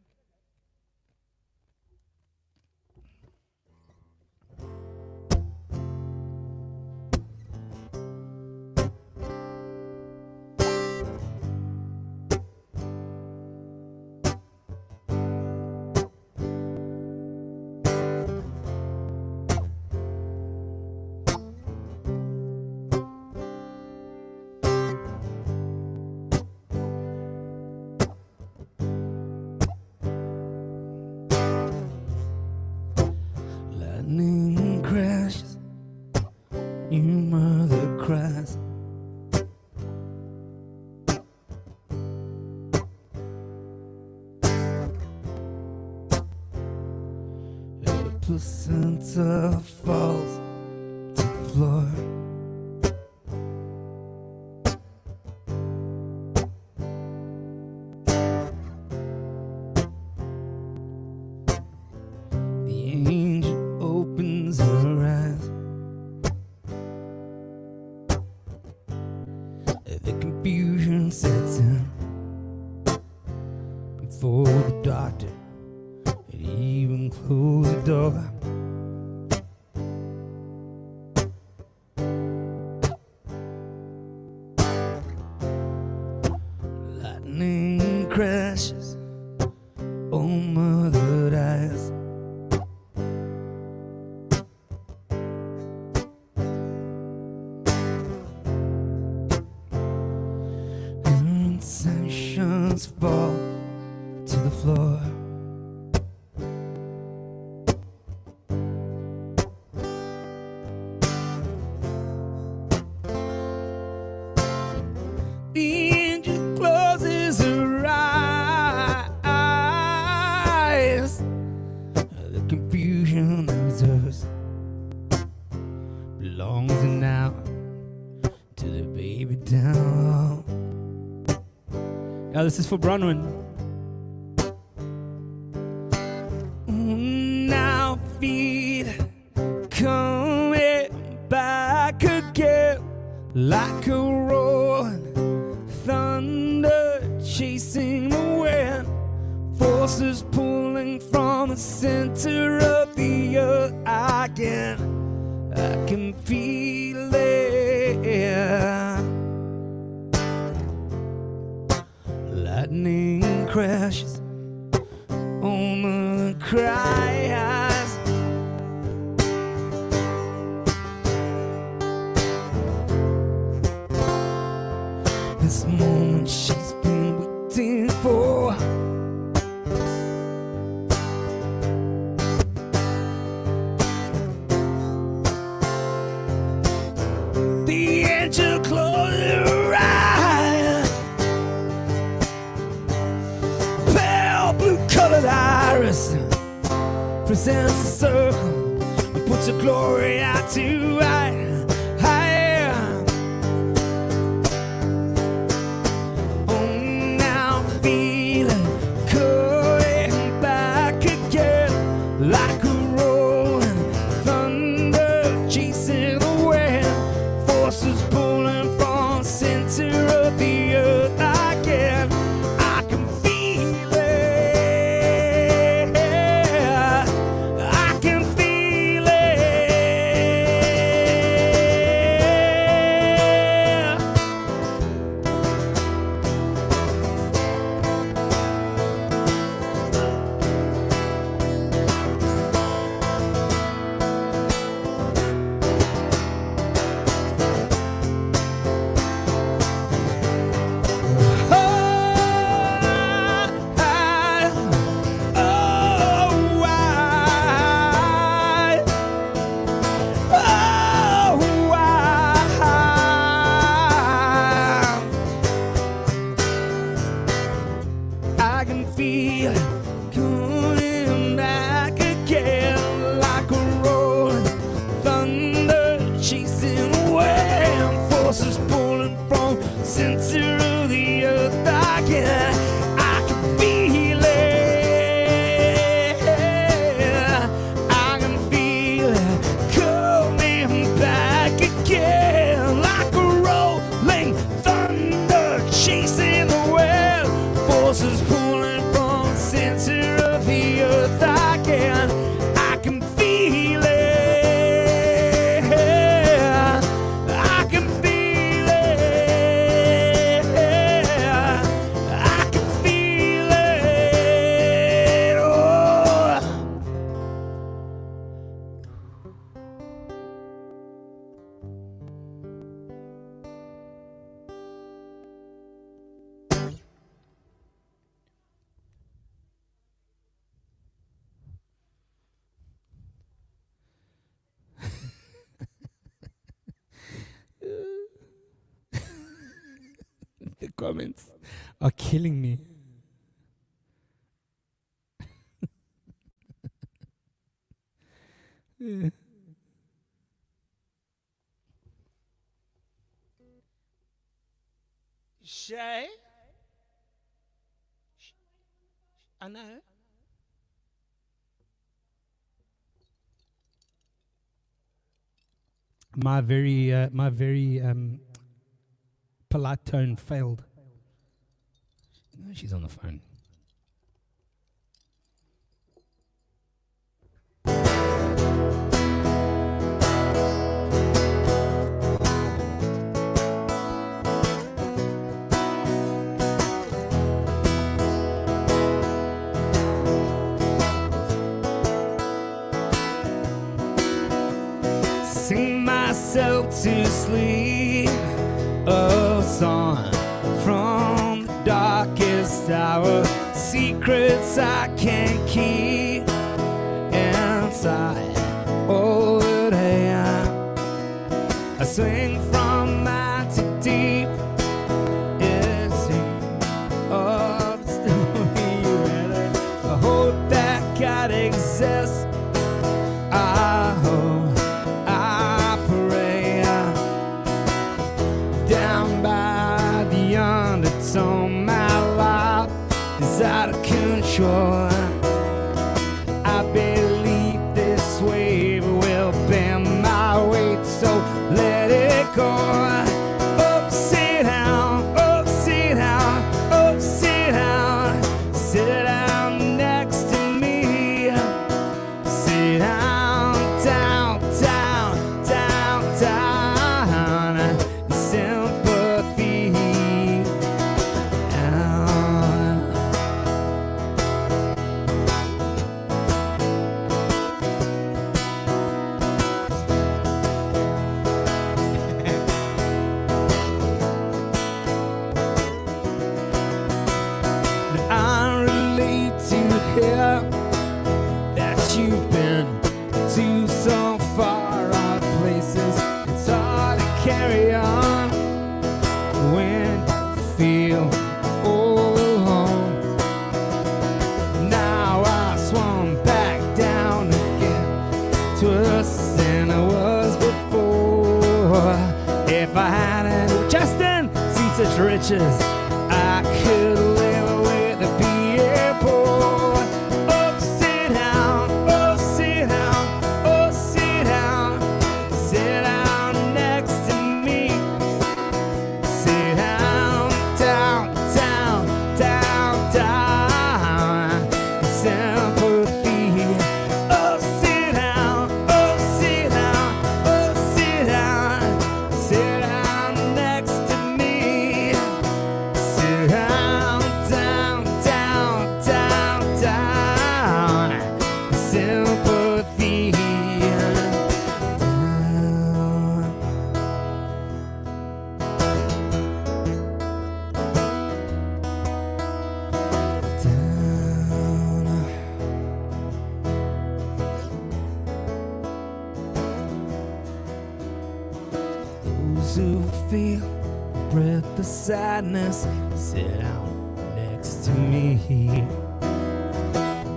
Lightning crashes, your mother cries. A placenta falls to the floor. The angel opens her eyes. The confusion sets in before the doctor had even closed the door. Lightning crashes, oh mother dies. Sensations fall to the floor. The angel closes her eyes. The confusion that was hers belongs now to the baby down. Yeah, this is for Bronwyn. Now feet coming back again, like a roaring thunder chasing the wind. Forces pulling from the center of the earth. I can feel it. Lightning crashes on the cries. This moment she's been waiting for. The angel closed her eyes. Pale blue-colored iris presents a circle and puts her glory out to hide. Like a rolling thunder chasing the wind, forces pulling from the center of the earth. I can feel it. I can feel it. feel coming back again like a rolling thunder chasing away, forces pulling from center of the earth. I can feel it. I can feel it coming back again like a rolling thunder chasing the wind, forces pulling from center of the earth. I can feel it. I can feel it. I can feel it. Oh. The comments are killing me. Yeah. Shay? I know. My very polite tone failed. No, she's on the phone. Sing myself to sleep, a song from the darkest hour, secrets I can't keep inside. Oh, damn. I swing from man to deep. It's up story. I hope that God exists. I hope, I pray, down by the undertone. My life is out of control. I believe this wave will bend my weight, so let it go. Up, sit down, up, sit down, up, sit down. Sit down next to me. Sit down, down, down, down, down. Sympathy. I relate to hear that you've been to some far off places. It's hard to carry on when you feel all alone. Now I swung back down again, twice than I was before. If I hadn't Justin seen such riches, I could live with a people. Oh, sit down, oh, sit down, oh, sit down. Sit down next to me. Sit down, down, down, down, down. Sympathy. Oh, sit down, oh, sit down, oh, sit down. Sit down next to me. Sit down, down, down, down, down. Sympathy. Those who feel the breath of sadness, sit down next to me.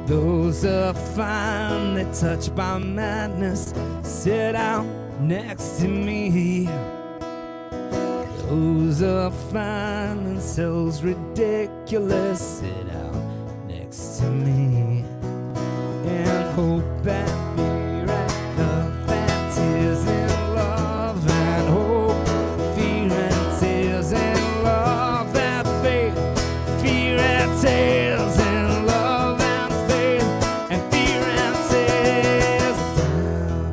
Those are finally touched by madness sit down next to me. Those are fine and sells ridiculous sit down next to me. And hope that fear and love and tears and love and hope, fear and tears and love and faith, fear and tears and love and faith, and fear and tears down.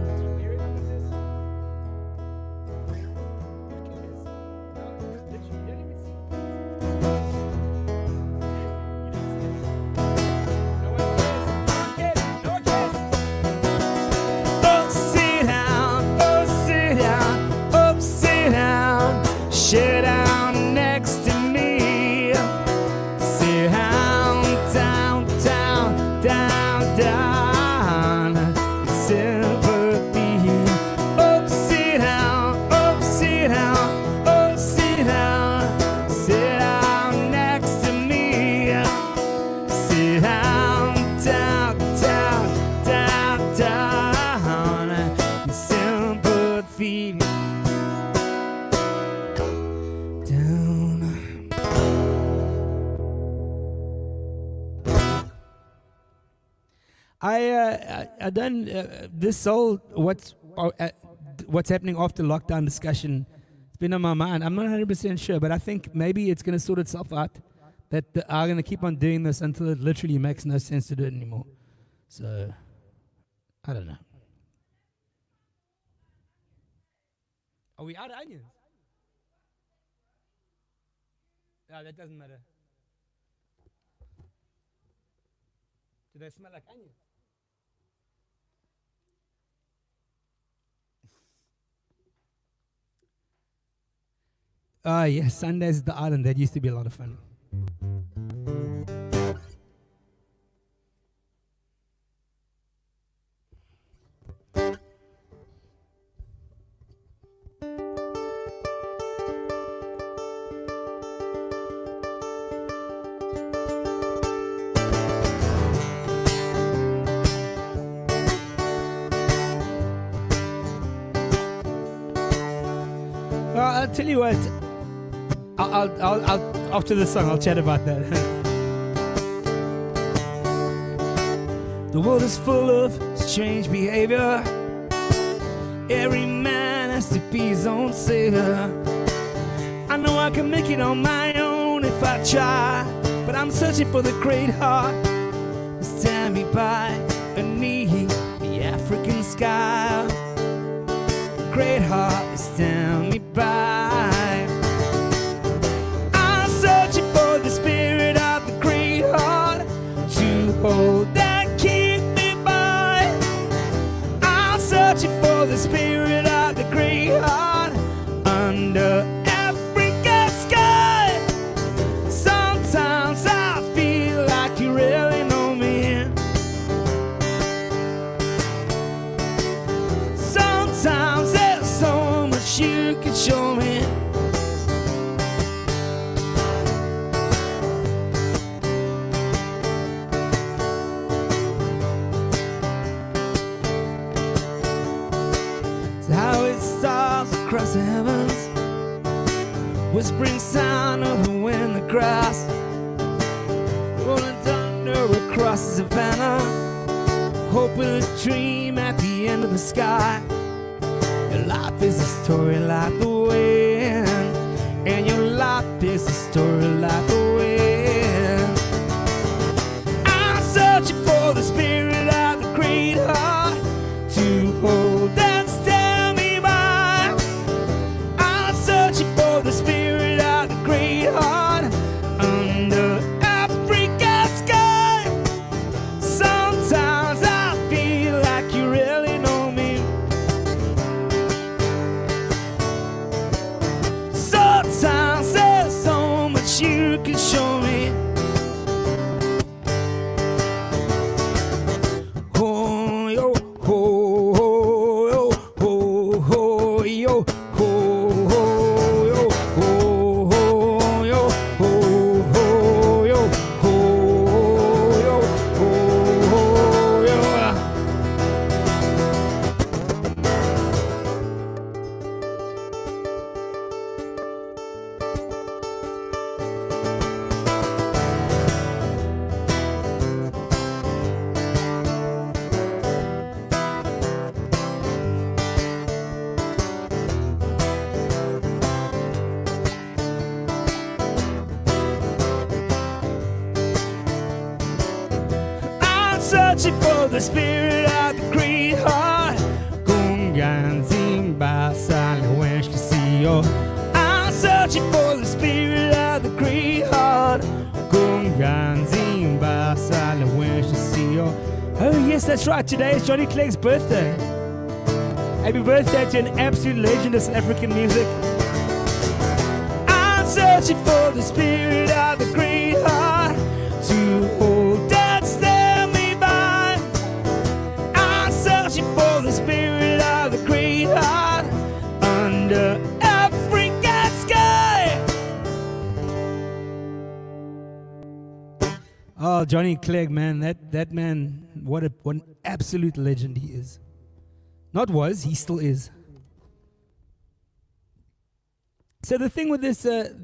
Sit down next to me. Sit down, down, down, down, down. Sympathy. Oh, sit down, oh, sit down, oh, sit down. Sit down next to me. Sit down, down, down, down, down. Sympathy. I done this whole what's happening after lockdown discussion. It's been on my mind. I'm not 100% sure, but I think maybe it's going to sort itself out. That I'm going to keep on doing this until it literally makes no sense to do it anymore. So, I don't know. Are we out of onions? No, that doesn't matter. Do they smell like onions? Yes, Sundays at the island. That used to be a lot of fun. I'll tell you what. I'll after the song, I'll chat about that. The world is full of strange behavior. Every man has to be his own savior. I know I can make it on my own if I try, but I'm searching for the great heart. Stand me by beneath the African sky. The great heart is stand me by. I'm searching for the spirit of the great heart to hold and keep me by. I'm searching for the spirit of the great heart under Africa's sky. Sometimes I feel like you really know me. Sometimes there's so much you can show me. It's how it stars across the heavens, whispering sound of the wind, the grass, rolling thunder across the savannah, hope with a dream at the end of the sky. Your life is a story like the wind, and your life is a story like the wind. I'm searching for the spirit of the great heart to hold and stand me by. I'm searching for the spirit of the great heart under Africa's sky. Sometimes I feel like you really know me. Sometimes there's so much you can searching for the spirit of the great heart. Kung ganzing basa lewensh kasiyo. I'm searching for the spirit of the great heart. Kung ganzing basa lewensh kasiyo. Oh yes, that's right. Today is Johnny Clegg's birthday. Happy birthday to an absolute legend of South African music. I'm searching for the spirit of the great heart to hold and stand me by. I'm searching for the spirit of the great heart under African sky. Oh, Johnny Clegg, man, that man, what an absolute legend he is. Not was, he still is. So the thing with this,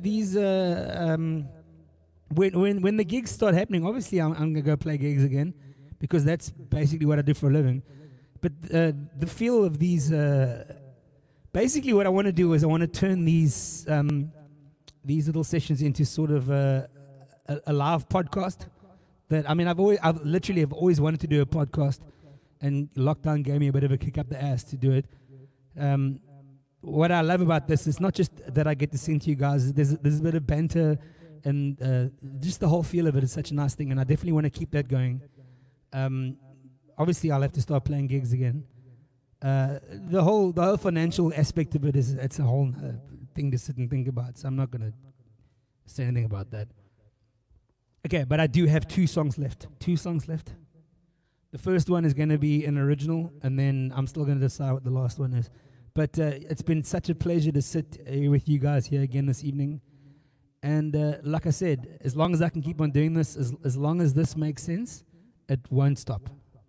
when the gigs start happening, obviously I'm gonna go play gigs again, because that's basically what I do for a living. But the feel of these, basically what I want to do is I want to turn these little sessions into sort of a live podcast. That I mean, I've literally always wanted to do a podcast. And lockdown gave me a bit of a kick up the ass to do it. What I love about this is not just that I get to sing to you guys. There's a bit of banter, and just the whole feel of it is such a nice thing. And I definitely want to keep that going. Obviously, I'll have to start playing gigs again. The whole financial aspect of it it's a whole thing to sit and think about. So I'm not gonna say anything about that. Okay, but I do have 2 songs left. 2 songs left. The first one is going to be an original, and then I'm still going to decide what the last one is. But it's been such a pleasure to sit with you guys here again this evening. And like I said, as long as I can keep on doing this, as long as this makes sense, it won't stop.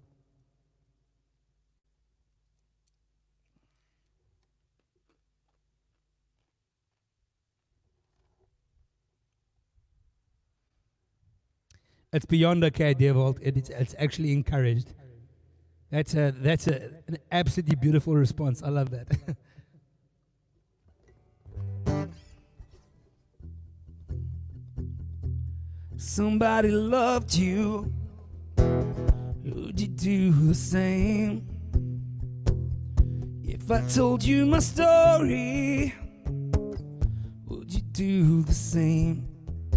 It's beyond okay, Devold. It's actually encouraged. That's an absolutely beautiful response. I love that. Somebody loved you. Would you do the same? If I told you my story, would you do the same?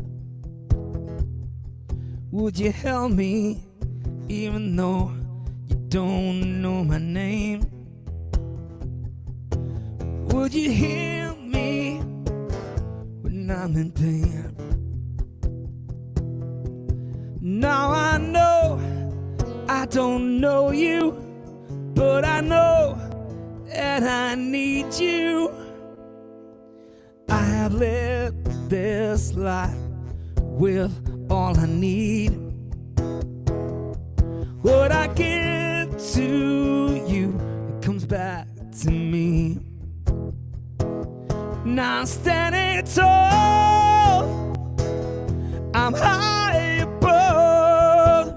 Would you help me, even though you don't know my name? Would you hear me when I'm in pain? Now I know I don't know you, but I know that I need you. I have lived this life with all I need. What I give to you, it comes back to me. Now I'm standing tall, I'm high above.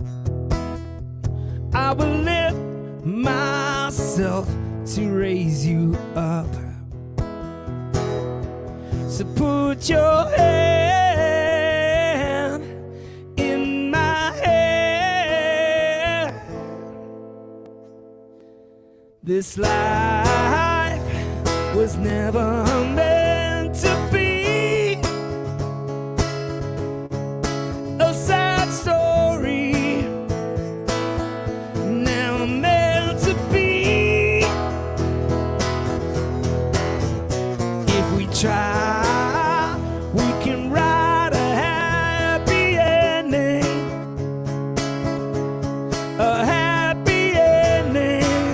I will lift myself to raise you up. So put your hand This life was never meant to be a sad story, never meant to be. If we try, we can write a happy ending, a happy ending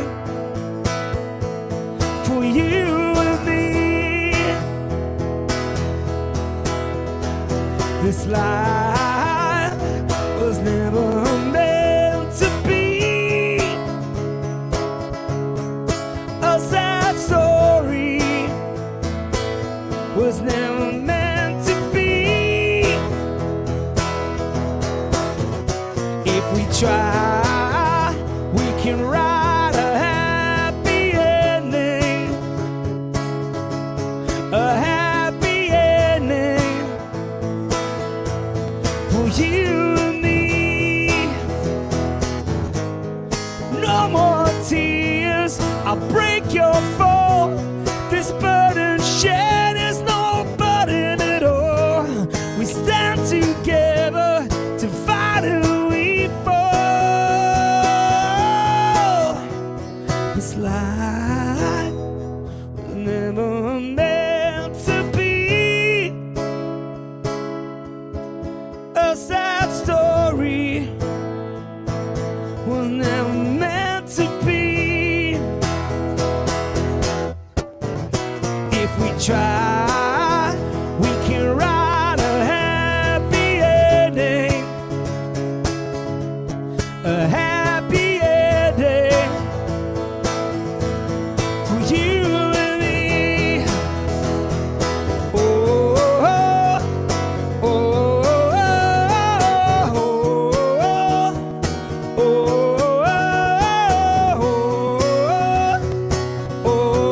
for you and me. This life was never meant to be a sad story, was never meant to be. If we try, we can write a happy ending, a happy ending for you and me. a sad story, was never meant to be. If we try, we can write a happy ending, a happy ending for you and me. Oh, oh, oh, oh, oh, oh, oh,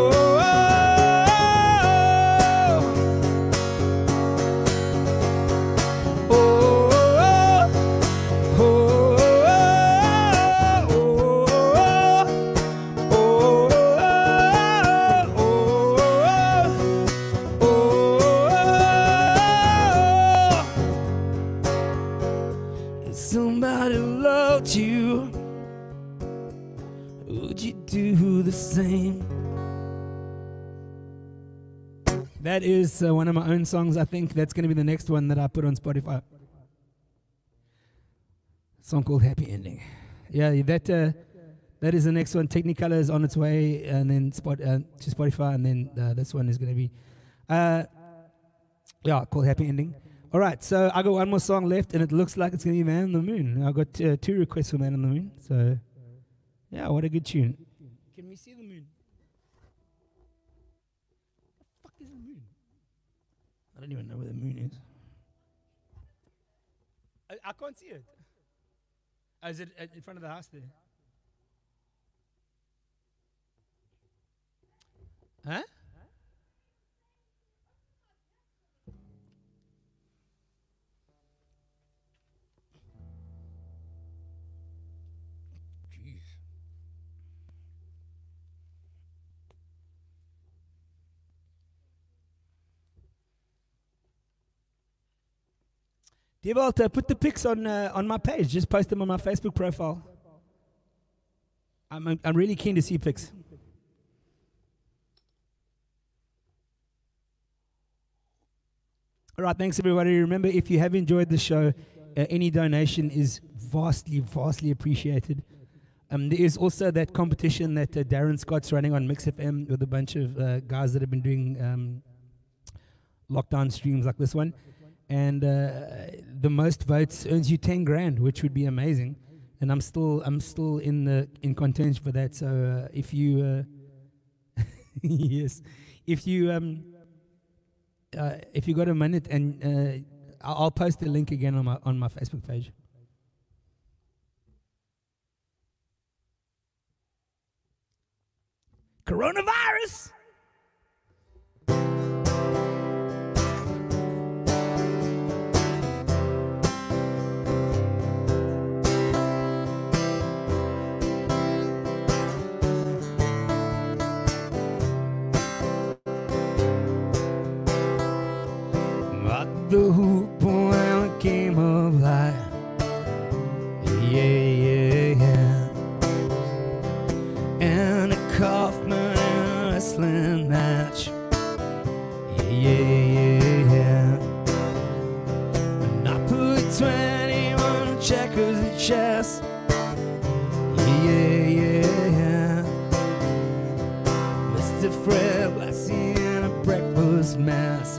if somebody loved you, would you do the same? That is one of my own songs. I think that's going to be the next one that I put on Spotify. Song called Happy Ending. Yeah, that is the next one. Technicolor is on its way, and then to Spotify, and then this one is going to be, called Happy Ending. All right, so I got one more song left, and it looks like it's going to be Man on the Moon. I got 2 requests for Man on the Moon, so yeah, what a good tune. Can we see the moon? What the fuck is the moon? I don't even know where the moon is. I can't see it. Oh, is it in front of the house there? Huh? Jeez. Dear Walter, put the pics on my page. Just post them on my Facebook profile. I'm really keen to see pics. All right, thanks everybody. Remember, if you have enjoyed the show, any donation is vastly, vastly appreciated. There is also that competition that Darren Scott's running on Mix FM with a bunch of guys that have been doing lockdown streams like this one. And the most votes earns you 10 grand, which would be amazing. And I'm still in contention for that. So if you yes, if you got a minute, and I'll post the link again on my Facebook page. Coronavirus. The hoop on a game of life. Yeah, yeah, yeah. And a Kaufman and a wrestling match. Yeah, yeah, yeah, yeah. And I put 21 checkers and chess. Yeah, yeah, yeah. Mr. Fred Blassie in a breakfast mess.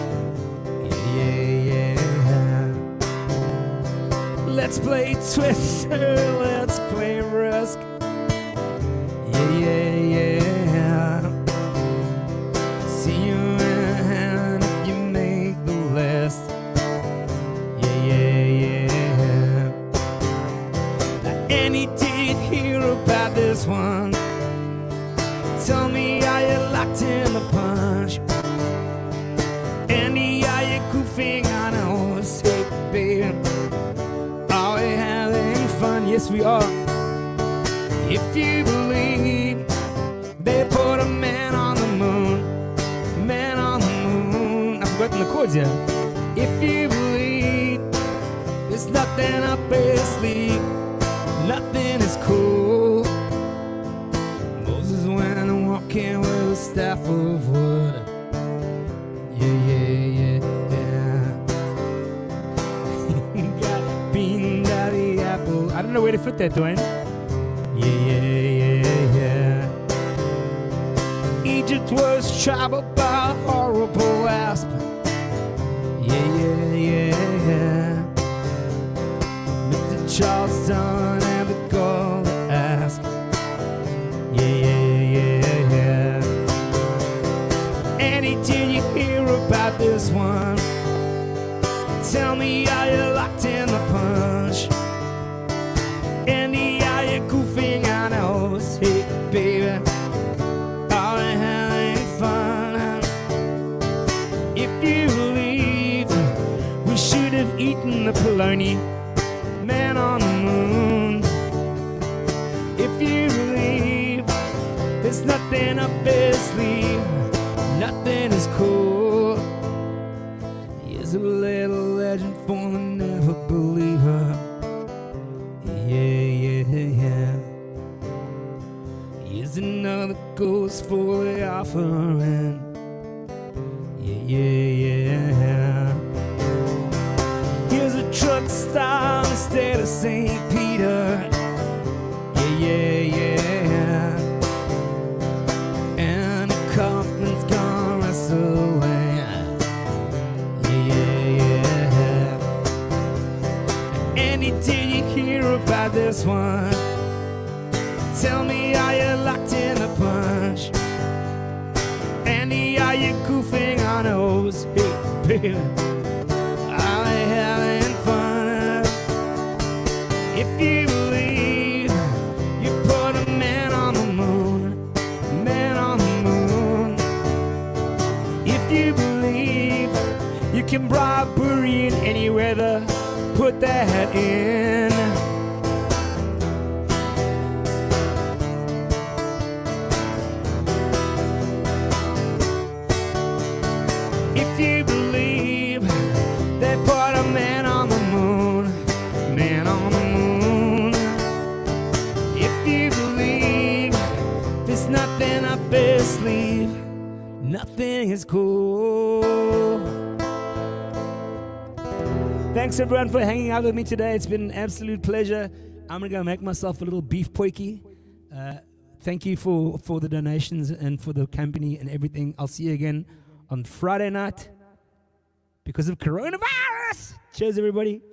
Let's play Twister, let's play Risk. Yeah, yeah, yeah. See you in if you make the list. Yeah, yeah, yeah. Now, any did hear about this one? Tell me how you locked in the punch. Andy, are you goofing on a horse? Hey, baby. Yes, we are. If you believe they put a man on the moon, man on the moon. I've forgotten the chords here. If you believe there's nothing up their sleeve, nothing is cool. Moses went and walking with a staff of wood. Yeah, yeah, yeah, yeah. don't know where to fit that, Dwayne. Yeah. Egypt was troubled by a horrible asp. Yeah. Mr. Charleston and the gold ask. Yeah. Annie, did you hear about this one? Tell me, are you locked in the punch? Andy, are you goofing on us? Hey, baby, are we having fun? If you leave, we should have eaten the polony. Man on the moon. If you leave, there's nothing up his sleeve. Nothing is cool. Here's a little legend for the never believer. Yeah. Here's another ghost for the offering. Yeah. Here's a truck stop instead of St. Peter. Yeah. And a coffin's gone wrestling. Yeah. Andy, did you hear about this one? Tell me, are you locked in the punch? Andy, are you goofing on us? Hey, baby, are we having fun? If you believe you put a man on the moon, man on the moon. If you believe you can bribery in any weather, put that in. If you believe they put a man on the moon, man on the moon. If you believe there's nothing up his sleeve, nothing is cool. Thanks everyone for hanging out with me today. It's been an absolute pleasure. I'm gonna go make myself a little beef poikie. Thank you for the donations and for the company and everything. I'll see you again on Friday night because of coronavirus. Cheers, everybody.